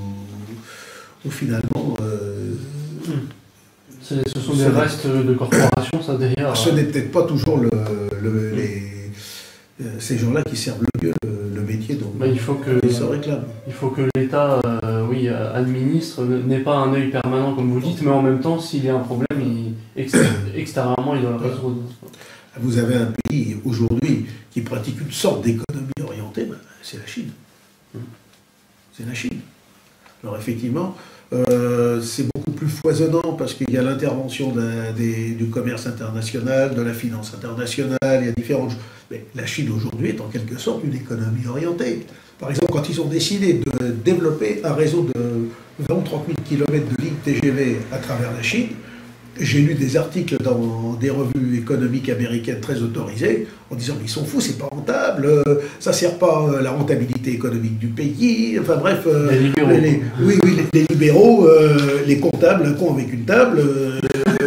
où, où finalement... Euh, mm. Ce sont des restes de corporations, ça derrière. Ce n'est peut-être pas toujours le, le, les, ces gens-là qui servent le mieux le, le métier dont bah, il faut que, ils se réclament. Il faut que l'État euh, oui, administre, n'ait pas un œil permanent comme vous dites, mais en même temps, s'il y a un problème, il, extérieurement, il doit le résoudre. Vous avez un pays aujourd'hui qui pratique une sorte d'économie orientée, ben, c'est la Chine. C'est la Chine. Alors effectivement, euh, c'est beaucoup plus foisonnant parce qu'il y a l'intervention du commerce international, de la finance internationale, il y a différentes choses. Mais la Chine aujourd'hui est en quelque sorte une économie orientée. Par exemple, quand ils ont décidé de développer un réseau de vingt ou trente mille kilomètres de lignes T G V à travers la Chine, j'ai lu des articles dans des revues économiques américaines très autorisées en disant mais ils sont fous, c'est pas rentable, euh, ça sert pas à la rentabilité économique du pays, enfin bref, euh, les libéraux. Les, les, oui, oui, les, les libéraux, euh, les comptables, un con avec une table, euh,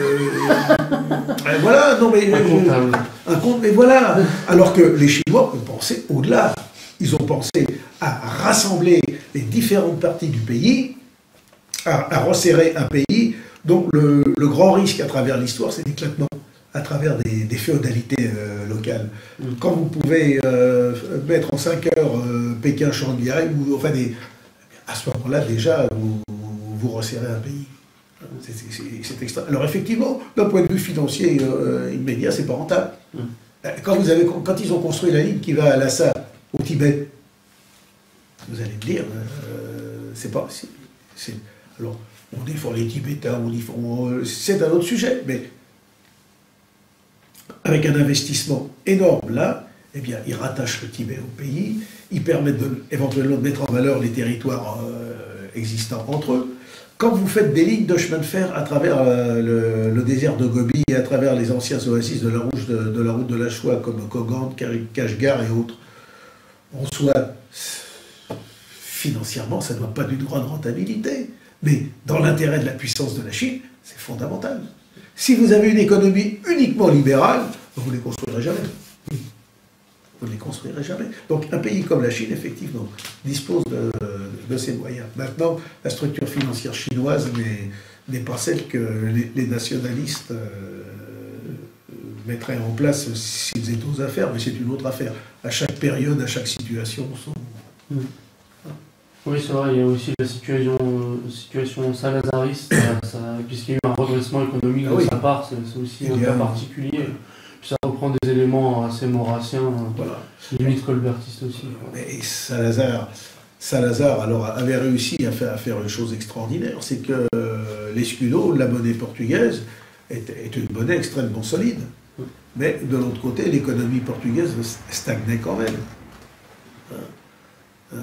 euh, voilà, non mais... Un comptable. Un compte, mais voilà. Alors que les Chinois ont pensé au-delà. Ils ont pensé à rassembler les différentes parties du pays, à, à resserrer un pays. Donc le, le grand risque à travers l'histoire, c'est l'éclatement à travers des, des féodalités euh, locales. Mm. Quand vous pouvez euh, mettre en cinq heures euh, Pékin-Shanghai, ou enfin des, à ce moment-là déjà vous, vous resserrez un pays. C'est extra. Alors effectivement, d'un point de vue financier euh, immédiat, c'est pas rentable. Mm. Quand, vous avez, quand ils ont construit la ligne qui va à Lhasa, au Tibet, vous allez me dire, euh, c'est pas... C est, c est, alors, on défend les Tibétains, on défend... C'est un autre sujet, mais avec un investissement énorme là, eh bien, ils rattachent le Tibet au pays, ils permettent de, éventuellement de mettre en valeur les territoires euh, existants entre eux. Quand vous faites des lignes de chemin de fer à travers euh, le, le désert de Gobi et à travers les anciens oasis de la, rouge de, de la route de la Shoah comme Kogan, Kashgar et autres, en soi, financièrement, ça ne doit pas d'une grande rentabilité. Mais dans l'intérêt de la puissance de la Chine, c'est fondamental. Si vous avez une économie uniquement libérale, vous ne les construirez jamais. Vous ne les construirez jamais. Donc un pays comme la Chine, effectivement, dispose de, de ces moyens. Maintenant, la structure financière chinoise n'est pas celle que les, les nationalistes euh, mettraient en place s'ils étaient aux affaires, mais c'est une autre affaire. À chaque période, à chaque situation, son... Mmh. Oui, c'est vrai, il y a aussi la situation, situation salazariste, puisqu'il y a eu un redressement économique ah, de oui. sa part, c'est aussi un cas particulier. Puis ça reprend des éléments assez maurassiens, voilà. limite colbertistes aussi. Et Salazar, Salazar alors, avait réussi à faire, à faire une chose extraordinaire, c'est que euh, l'escudo, la monnaie portugaise, était, était une monnaie extrêmement solide. Oui. Mais de l'autre côté, l'économie portugaise stagnait quand même. Hein. Euh,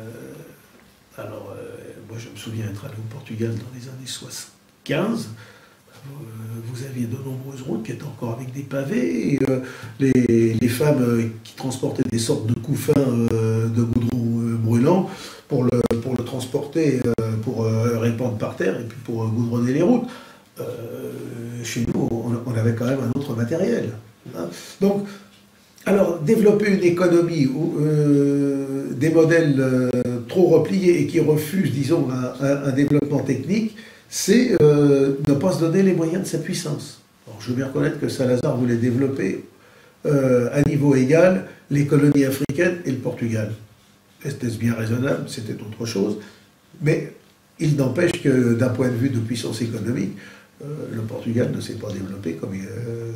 alors, euh, moi je me souviens être allé au Portugal dans les années soixante-quinze. Euh, vous aviez de nombreuses routes qui étaient encore avec des pavés. Et, euh, les, les femmes euh, qui transportaient des sortes de couffins euh, de goudron euh, brûlant pour le, pour le transporter, euh, pour euh, répandre par terre et puis pour euh, goudronner les routes. Euh, chez nous, on, on avait quand même un autre matériel. Hein. Donc, alors, développer une économie où euh, des modèles euh, trop repliés et qui refusent, disons, un, un, un développement technique, c'est euh, ne pas se donner les moyens de sa puissance. Alors, je veux bien reconnaître que Salazar voulait développer euh, à niveau égal les colonies africaines et le Portugal. Était-ce bien raisonnable? C'était autre chose. Mais il n'empêche que d'un point de vue de puissance économique, euh, le Portugal ne s'est pas développé comme il, euh,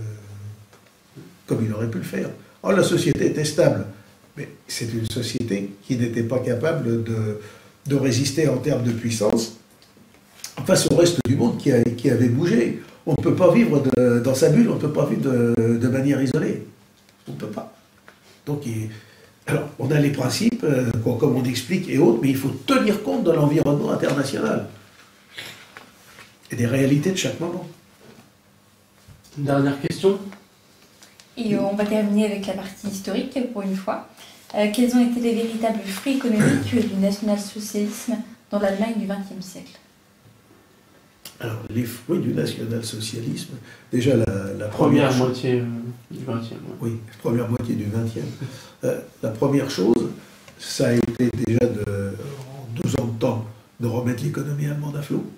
comme il aurait pu le faire. Oh, la société était stable, mais c'est une société qui n'était pas capable de, de résister en termes de puissance face au reste du monde qui, a, qui avait bougé. On ne peut pas vivre de, dans sa bulle, on ne peut pas vivre de, de manière isolée. On ne peut pas. Donc, il, alors, on a les principes, euh, comme on explique et autres, mais il faut tenir compte de l'environnement international et des réalités de chaque moment. Une dernière question ? Et euh, on va terminer avec la partie historique pour une fois. Euh, quels ont été les véritables fruits économiques du national-socialisme dans l'Allemagne du vingtième siècle? Alors, les fruits du national-socialisme, déjà la, la Première, première moitié euh, du vingtième. Ouais. Oui, première moitié du vingtième. Euh, la première chose, ça a été déjà de, en deux ans de temps de remettre l'économie allemande à flot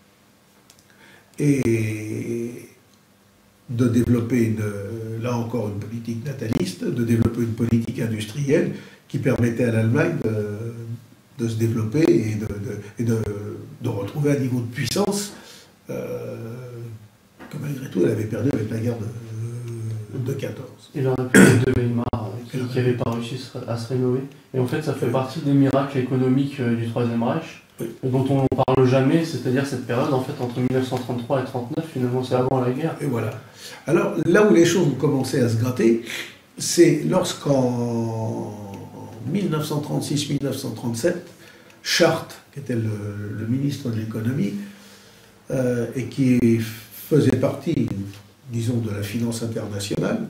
et de développer, une, là encore, une politique nataliste, de développer une politique industrielle qui permettait à l'Allemagne de, de se développer et, de, de, et de, de retrouver un niveau de puissance euh, que malgré tout elle avait perdu avec la guerre de, de quatorze. Et la République de Weimar, qui n'avait pas réussi à se rénover. Et en fait, ça fait partie des miracles économiques du Troisième Reich, oui, dont on ne parle jamais, c'est-à-dire cette période en fait entre mille neuf cent trente-trois et trente-neuf, finalement c'est avant la guerre. Et voilà. Alors là où les choses ont commencé à se gratter, c'est lorsqu'en mille neuf cent trente-six mille neuf cent trente-sept, Schardt, qui était le, le ministre de l'économie, euh, et qui faisait partie, disons, de la finance internationale,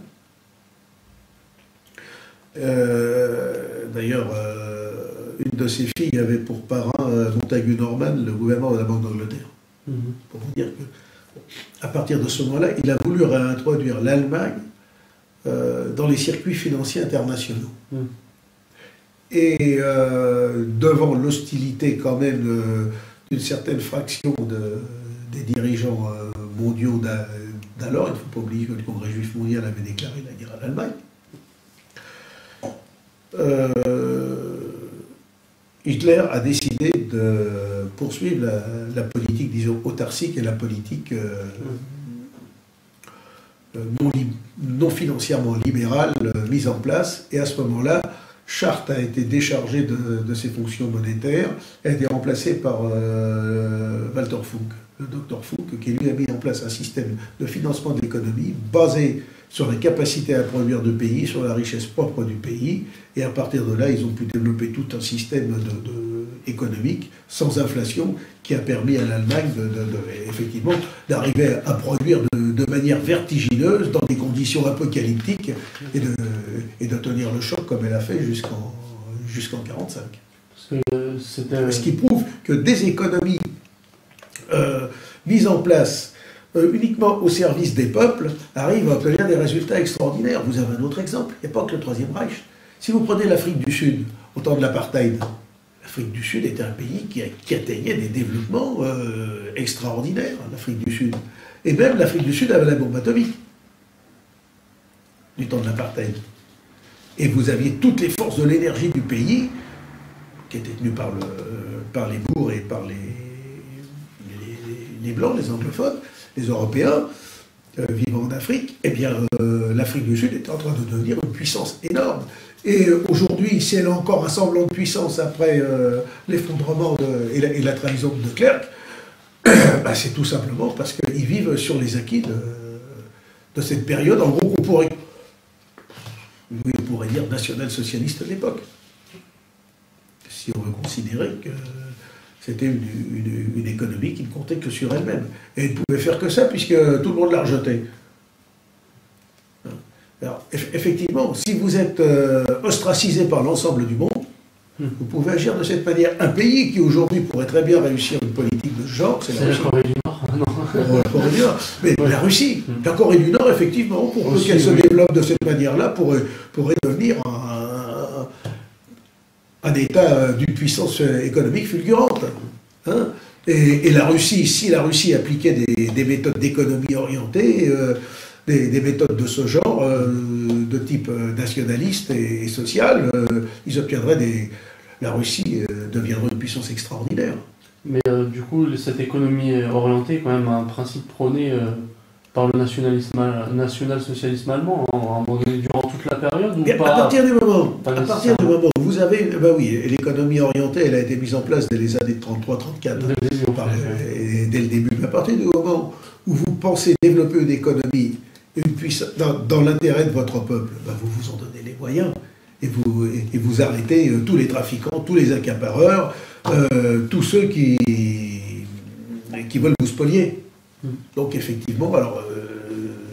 euh, d'ailleurs, euh, une de ses filles avait pour parrain euh, Montagu Norman, le gouverneur de la Banque d'Angleterre. Mmh. Pour vous dire que, à partir de ce moment-là, il a voulu réintroduire l'Allemagne euh, dans les circuits financiers internationaux. Mmh. Et euh, devant l'hostilité quand même euh, d'une certaine fraction de, des dirigeants euh, mondiaux d'alors, il ne faut pas oublier que le Congrès juif mondial avait déclaré la guerre à l'Allemagne, euh, Hitler a décidé de poursuivre la, la politique, disons, autarcique et la politique euh, non, non financièrement libérale euh, mise en place. Et à ce moment-là, Schardt a été déchargé de, de ses fonctions monétaires et a été remplacé par euh, Walter Funk, le docteur Funk, qui lui a mis en place un système de financement de l'économie basé sur la capacité à produire du pays, sur la richesse propre du pays, et à partir de là, ils ont pu développer tout un système de, de, économique sans inflation qui a permis à l'Allemagne de, de, de, effectivement d'arriver à produire de, de manière vertigineuse dans des conditions apocalyptiques et de, et de tenir le choc comme elle a fait jusqu'en jusqu'en quarante-cinq. Ce qui prouve que des économies euh, mises en place Euh, uniquement au service des peuples, arrive à obtenir des résultats extraordinaires. Vous avez un autre exemple, il n'y a pas que le Troisième Reich. Si vous prenez l'Afrique du Sud, au temps de l'apartheid, l'Afrique du Sud était un pays qui, a, qui atteignait des développements euh, extraordinaires, l'Afrique du Sud. Et même l'Afrique du Sud avait la bombe atomique, du temps de l'apartheid. Et vous aviez toutes les forces de l'énergie du pays, qui étaient tenues par, le, par les bourgs et par les, les, les Blancs, les anglophones, les Européens euh, vivant en Afrique, eh bien, euh, l'Afrique du Sud est en train de devenir une puissance énorme. Et euh, aujourd'hui, si elle a encore un semblant de puissance après euh, l'effondrement et, la, et la trahison de Klerk, bah, c'est tout simplement parce qu'ils vivent sur les acquis de, de cette période, en gros, qu'on pourrait, oui, on pourrait dire national-socialiste de l'époque. Si on veut considérer que c'était une, une, une économie qui ne comptait que sur elle-même. Et elle ne pouvait faire que ça, puisque tout le monde la rejetait. Alors, effectivement, si vous êtes euh, ostracisé par l'ensemble du monde, hmm. vous pouvez agir de cette manière. Un pays qui aujourd'hui pourrait très bien réussir une politique de ce genre, c'est la, la Corée du Nord. Non. La Corée du Nord. Mais ouais. La Russie, hmm. la Corée du Nord, effectivement, pour qu'elle se oui. développe de cette manière-là, pourrait, pourrait devenir un, un état d'une puissance économique fulgurante. Hein, et, et la Russie, si la Russie appliquait des, des méthodes d'économie orientée, euh, des, des méthodes de ce genre, euh, de type nationaliste et, et social, euh, ils obtiendraient des... La Russie euh, deviendrait une puissance extraordinaire. Mais euh, du coup, cette économie orientée est quand même un principe prôné euh, par le nationalisme, national-socialisme allemand, en, en, durant toute la période ou pas, à partir du moment, à partir du moment où vous avez, ben oui, l'économie orientée, elle a été mise en place dès les années trente-trois trente-quatre, dès, dès le début. Mais à partir du moment où vous pensez développer une économie, une puissance, dans, dans l'intérêt de votre peuple, ben vous vous en donnez les moyens et vous, et, et vous arrêtez euh, tous les trafiquants, tous les accapareurs, euh, tous ceux qui, qui veulent vous spolier. Donc effectivement, alors, euh,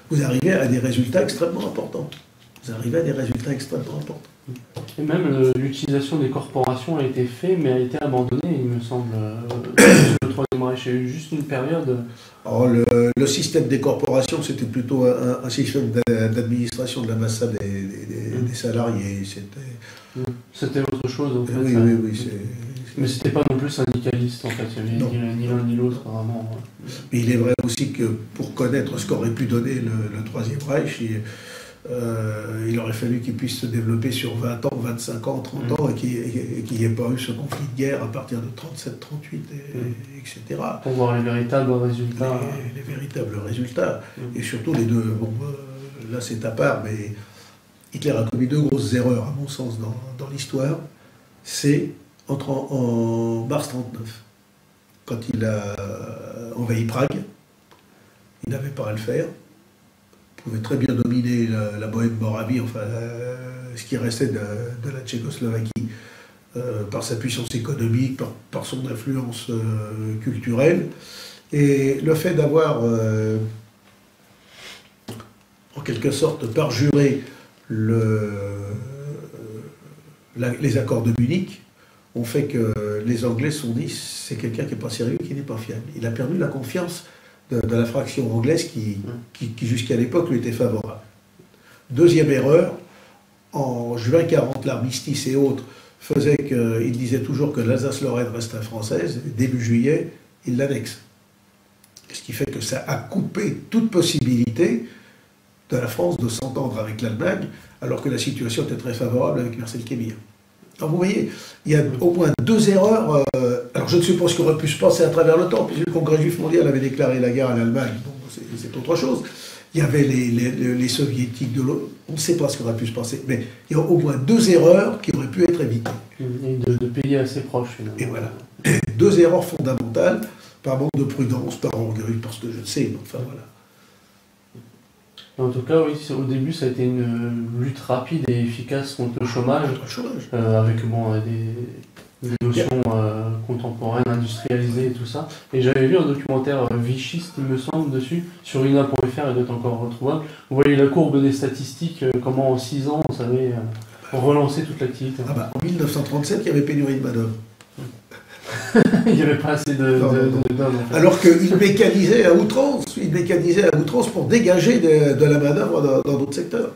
vous arrivez à des résultats extrêmement importants. Vous arrivez à des résultats extrêmement importants. Et même l'utilisation des corporations a été faite, mais a été abandonnée, il me semble. Le Troisième Reich, il y a eu juste une période. Alors, le, le système des corporations, c'était plutôt un, un système d'administration de l'ambassade des, des, des salariés. C'était C'était autre chose, en fait. Oui, ça. oui, oui. C'est... Mais c'était pas non plus syndicaliste, en fait. Il n'y avait ni l'un ni l'autre, vraiment. Mais il est vrai aussi que pour connaître ce qu'aurait pu donner le, le Troisième Reich, il, euh, il aurait fallu qu'il puisse se développer sur vingt ans, vingt-cinq ans, trente ans, et qu'il n'y ait pas eu ce conflit de guerre à partir de trente-sept, trente-huit, et, mm. et cetera. Pour voir les véritables résultats. Les, les véritables résultats. Mm. Et surtout les deux. Bon, euh, là c'est à part, mais Hitler a commis deux grosses erreurs, à mon sens, dans, dans l'histoire. C'est entre en, en mars trente-neuf, quand il a envahi Prague, il n'avait pas à le faire. Il pouvait très bien dominer la, la Bohème-Moravie, enfin euh, ce qui restait de, de la Tchécoslovaquie, euh, par sa puissance économique, par, par son influence euh, culturelle. Et le fait d'avoir, euh, en quelque sorte, parjuré le, la, les accords de Munich, ont fait que les Anglais se sont dit c'est quelqu'un qui n'est pas sérieux, qui n'est pas fiable. Il a perdu la confiance de, de la fraction anglaise qui, qui, qui jusqu'à l'époque lui était favorable. Deuxième erreur, en juin quarante, l'armistice et autres faisait qu'il disait toujours que l'Alsace-Lorraine restait française. Début juillet, il l'annexe. Ce qui fait que ça a coupé toute possibilité de la France de s'entendre avec l'Allemagne, alors que la situation était très favorable avec Marcel Kébir. Alors vous voyez, il y a au moins deux erreurs. Euh, alors je ne sais pas ce qu'aurait pu se passer à travers le temps, puisque le Congrès juif mondial avait déclaré la guerre à l'Allemagne, bon, c'est autre chose. Il y avait les, les, les soviétiques de l'autre, on ne sait pas ce qui aurait pu se passer, mais il y a au moins deux erreurs qui auraient pu être évitées. Et de, de pays assez proches, finalement. Et voilà. Deux erreurs fondamentales, par manque de prudence, par orgueil, parce que je le sais, mais enfin voilà. En tout cas, oui, au début, ça a été une lutte rapide et efficace contre le chômage, Le chômage. Euh, avec bon, des, des notions euh, contemporaines, industrialisées et tout ça. Et j'avais vu un documentaire euh, vichiste, il me semble, dessus, sur I N A point F R, il doit être encore retrouvable. Vous voyez la courbe des statistiques, euh, comment en six ans, on savait euh, relancer toute l'activité. Ah bah, en mille neuf cent trente-sept, il y avait pénurie de main-d'œuvre. Il n'y avait pas assez de, non, de, non, non. de, d'hommes. En fait. Alors qu'il mécanisait à outrance, il mécanisait à outrance pour dégager de, de la main-d'œuvre dans d'autres secteurs.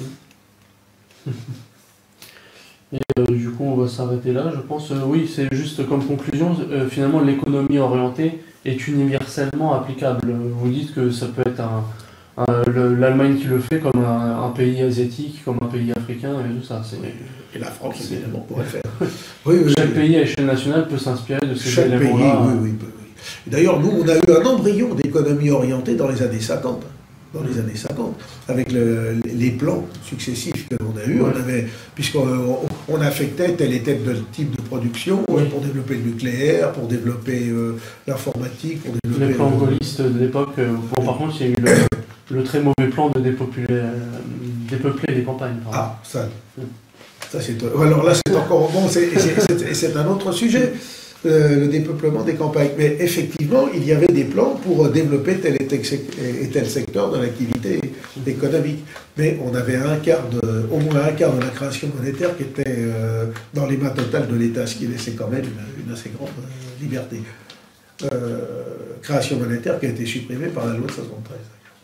Et euh, du coup, on va s'arrêter là. Je pense, euh, oui, c'est juste comme conclusion, euh, finalement, l'économie orientée est universellement applicable. Vous dites que ça peut être un, un, le, l'Allemagne qui le fait comme un, un pays asiatique, comme un pays africain et tout ça. C'est, et la France, évidemment, pourrait le faire. Oui, oui, chaque oui, pays à échelle nationale peut s'inspirer de ces chaque éléments-là. Pays, oui, oui, oui. D'ailleurs, nous, on a eu un embryon d'économie orientée dans les années cinquante. Dans les années cinquante, avec le, les plans successifs que l'on a eus, ouais. on avait, puisqu'on on affectait tel et tel type de production oui. pour développer le nucléaire, pour développer euh, l'informatique, pour développer... Les plans le... gaullistes de l'époque, euh, bon, par contre, il y a eu le, le très mauvais plan de dépeupler, euh, dépeupler les campagnes. Ah, ça, ça c'est... Alors là, c'est encore... Bon, c'est un autre sujet. Euh, le dépeuplement des campagnes. Mais effectivement, il y avait des plans pour développer tel et tel, et tel secteur de l'activité économique. Mais on avait un quart de, au moins un quart de la création monétaire qui était euh, dans les mains totales de l'État, ce qui laissait quand même une, une assez grande euh, liberté. Euh, création monétaire qui a été supprimée par la loi de soixante-treize.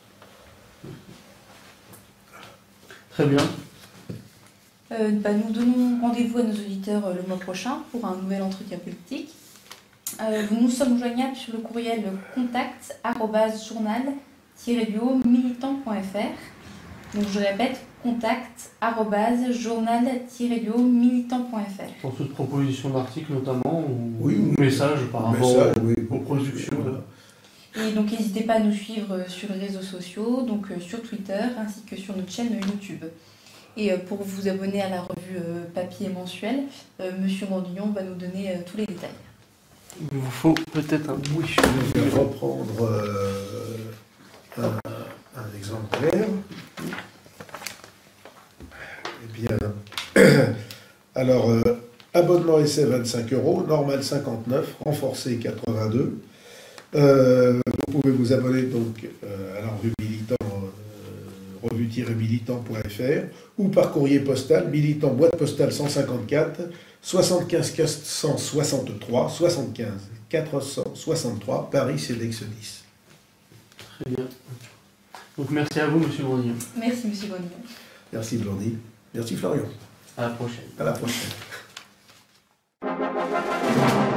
Très bien. Euh, bah, nous donnons rendez-vous à nos auditeurs euh, le mois prochain pour un nouvel entretien politique. Euh, nous sommes joignables sur le courriel contact arobase journal tiret du haut militant point f r. Donc je répète, contact arobase journal tiret du haut militant point f r. Pour toute proposition d'article notamment, ou oui, oui, message par rapport message, aux, oui, aux productions. Et donc n'hésitez pas à nous suivre sur les réseaux sociaux, donc euh, sur Twitter ainsi que sur notre chaîne YouTube. Et pour vous abonner à la revue euh, papier mensuelle, euh, Monsieur Grandillon va nous donner euh, tous les détails. Il vous faut peut-être un... Oui, je vais reprendre euh, un, un exemplaire. Eh bien, alors, euh, abonnement essai vingt-cinq euros, normal cinquante-neuf, renforcé quatre-vingt-deux. Euh, vous pouvez vous abonner donc euh, à la revue Militant revue tiret militant point F R, ou par courrier postal, militant, boîte postale cent cinquante-quatre, soixante-quinze quatre cent soixante-trois, soixante-quinze quatre cent soixante-trois, Paris, CEDEX dix. Très bien. Donc merci à vous, Monsieur Grandillon. Merci, Monsieur Grandillon. Merci, Blondie. Merci, Florian. À la prochaine. À la prochaine.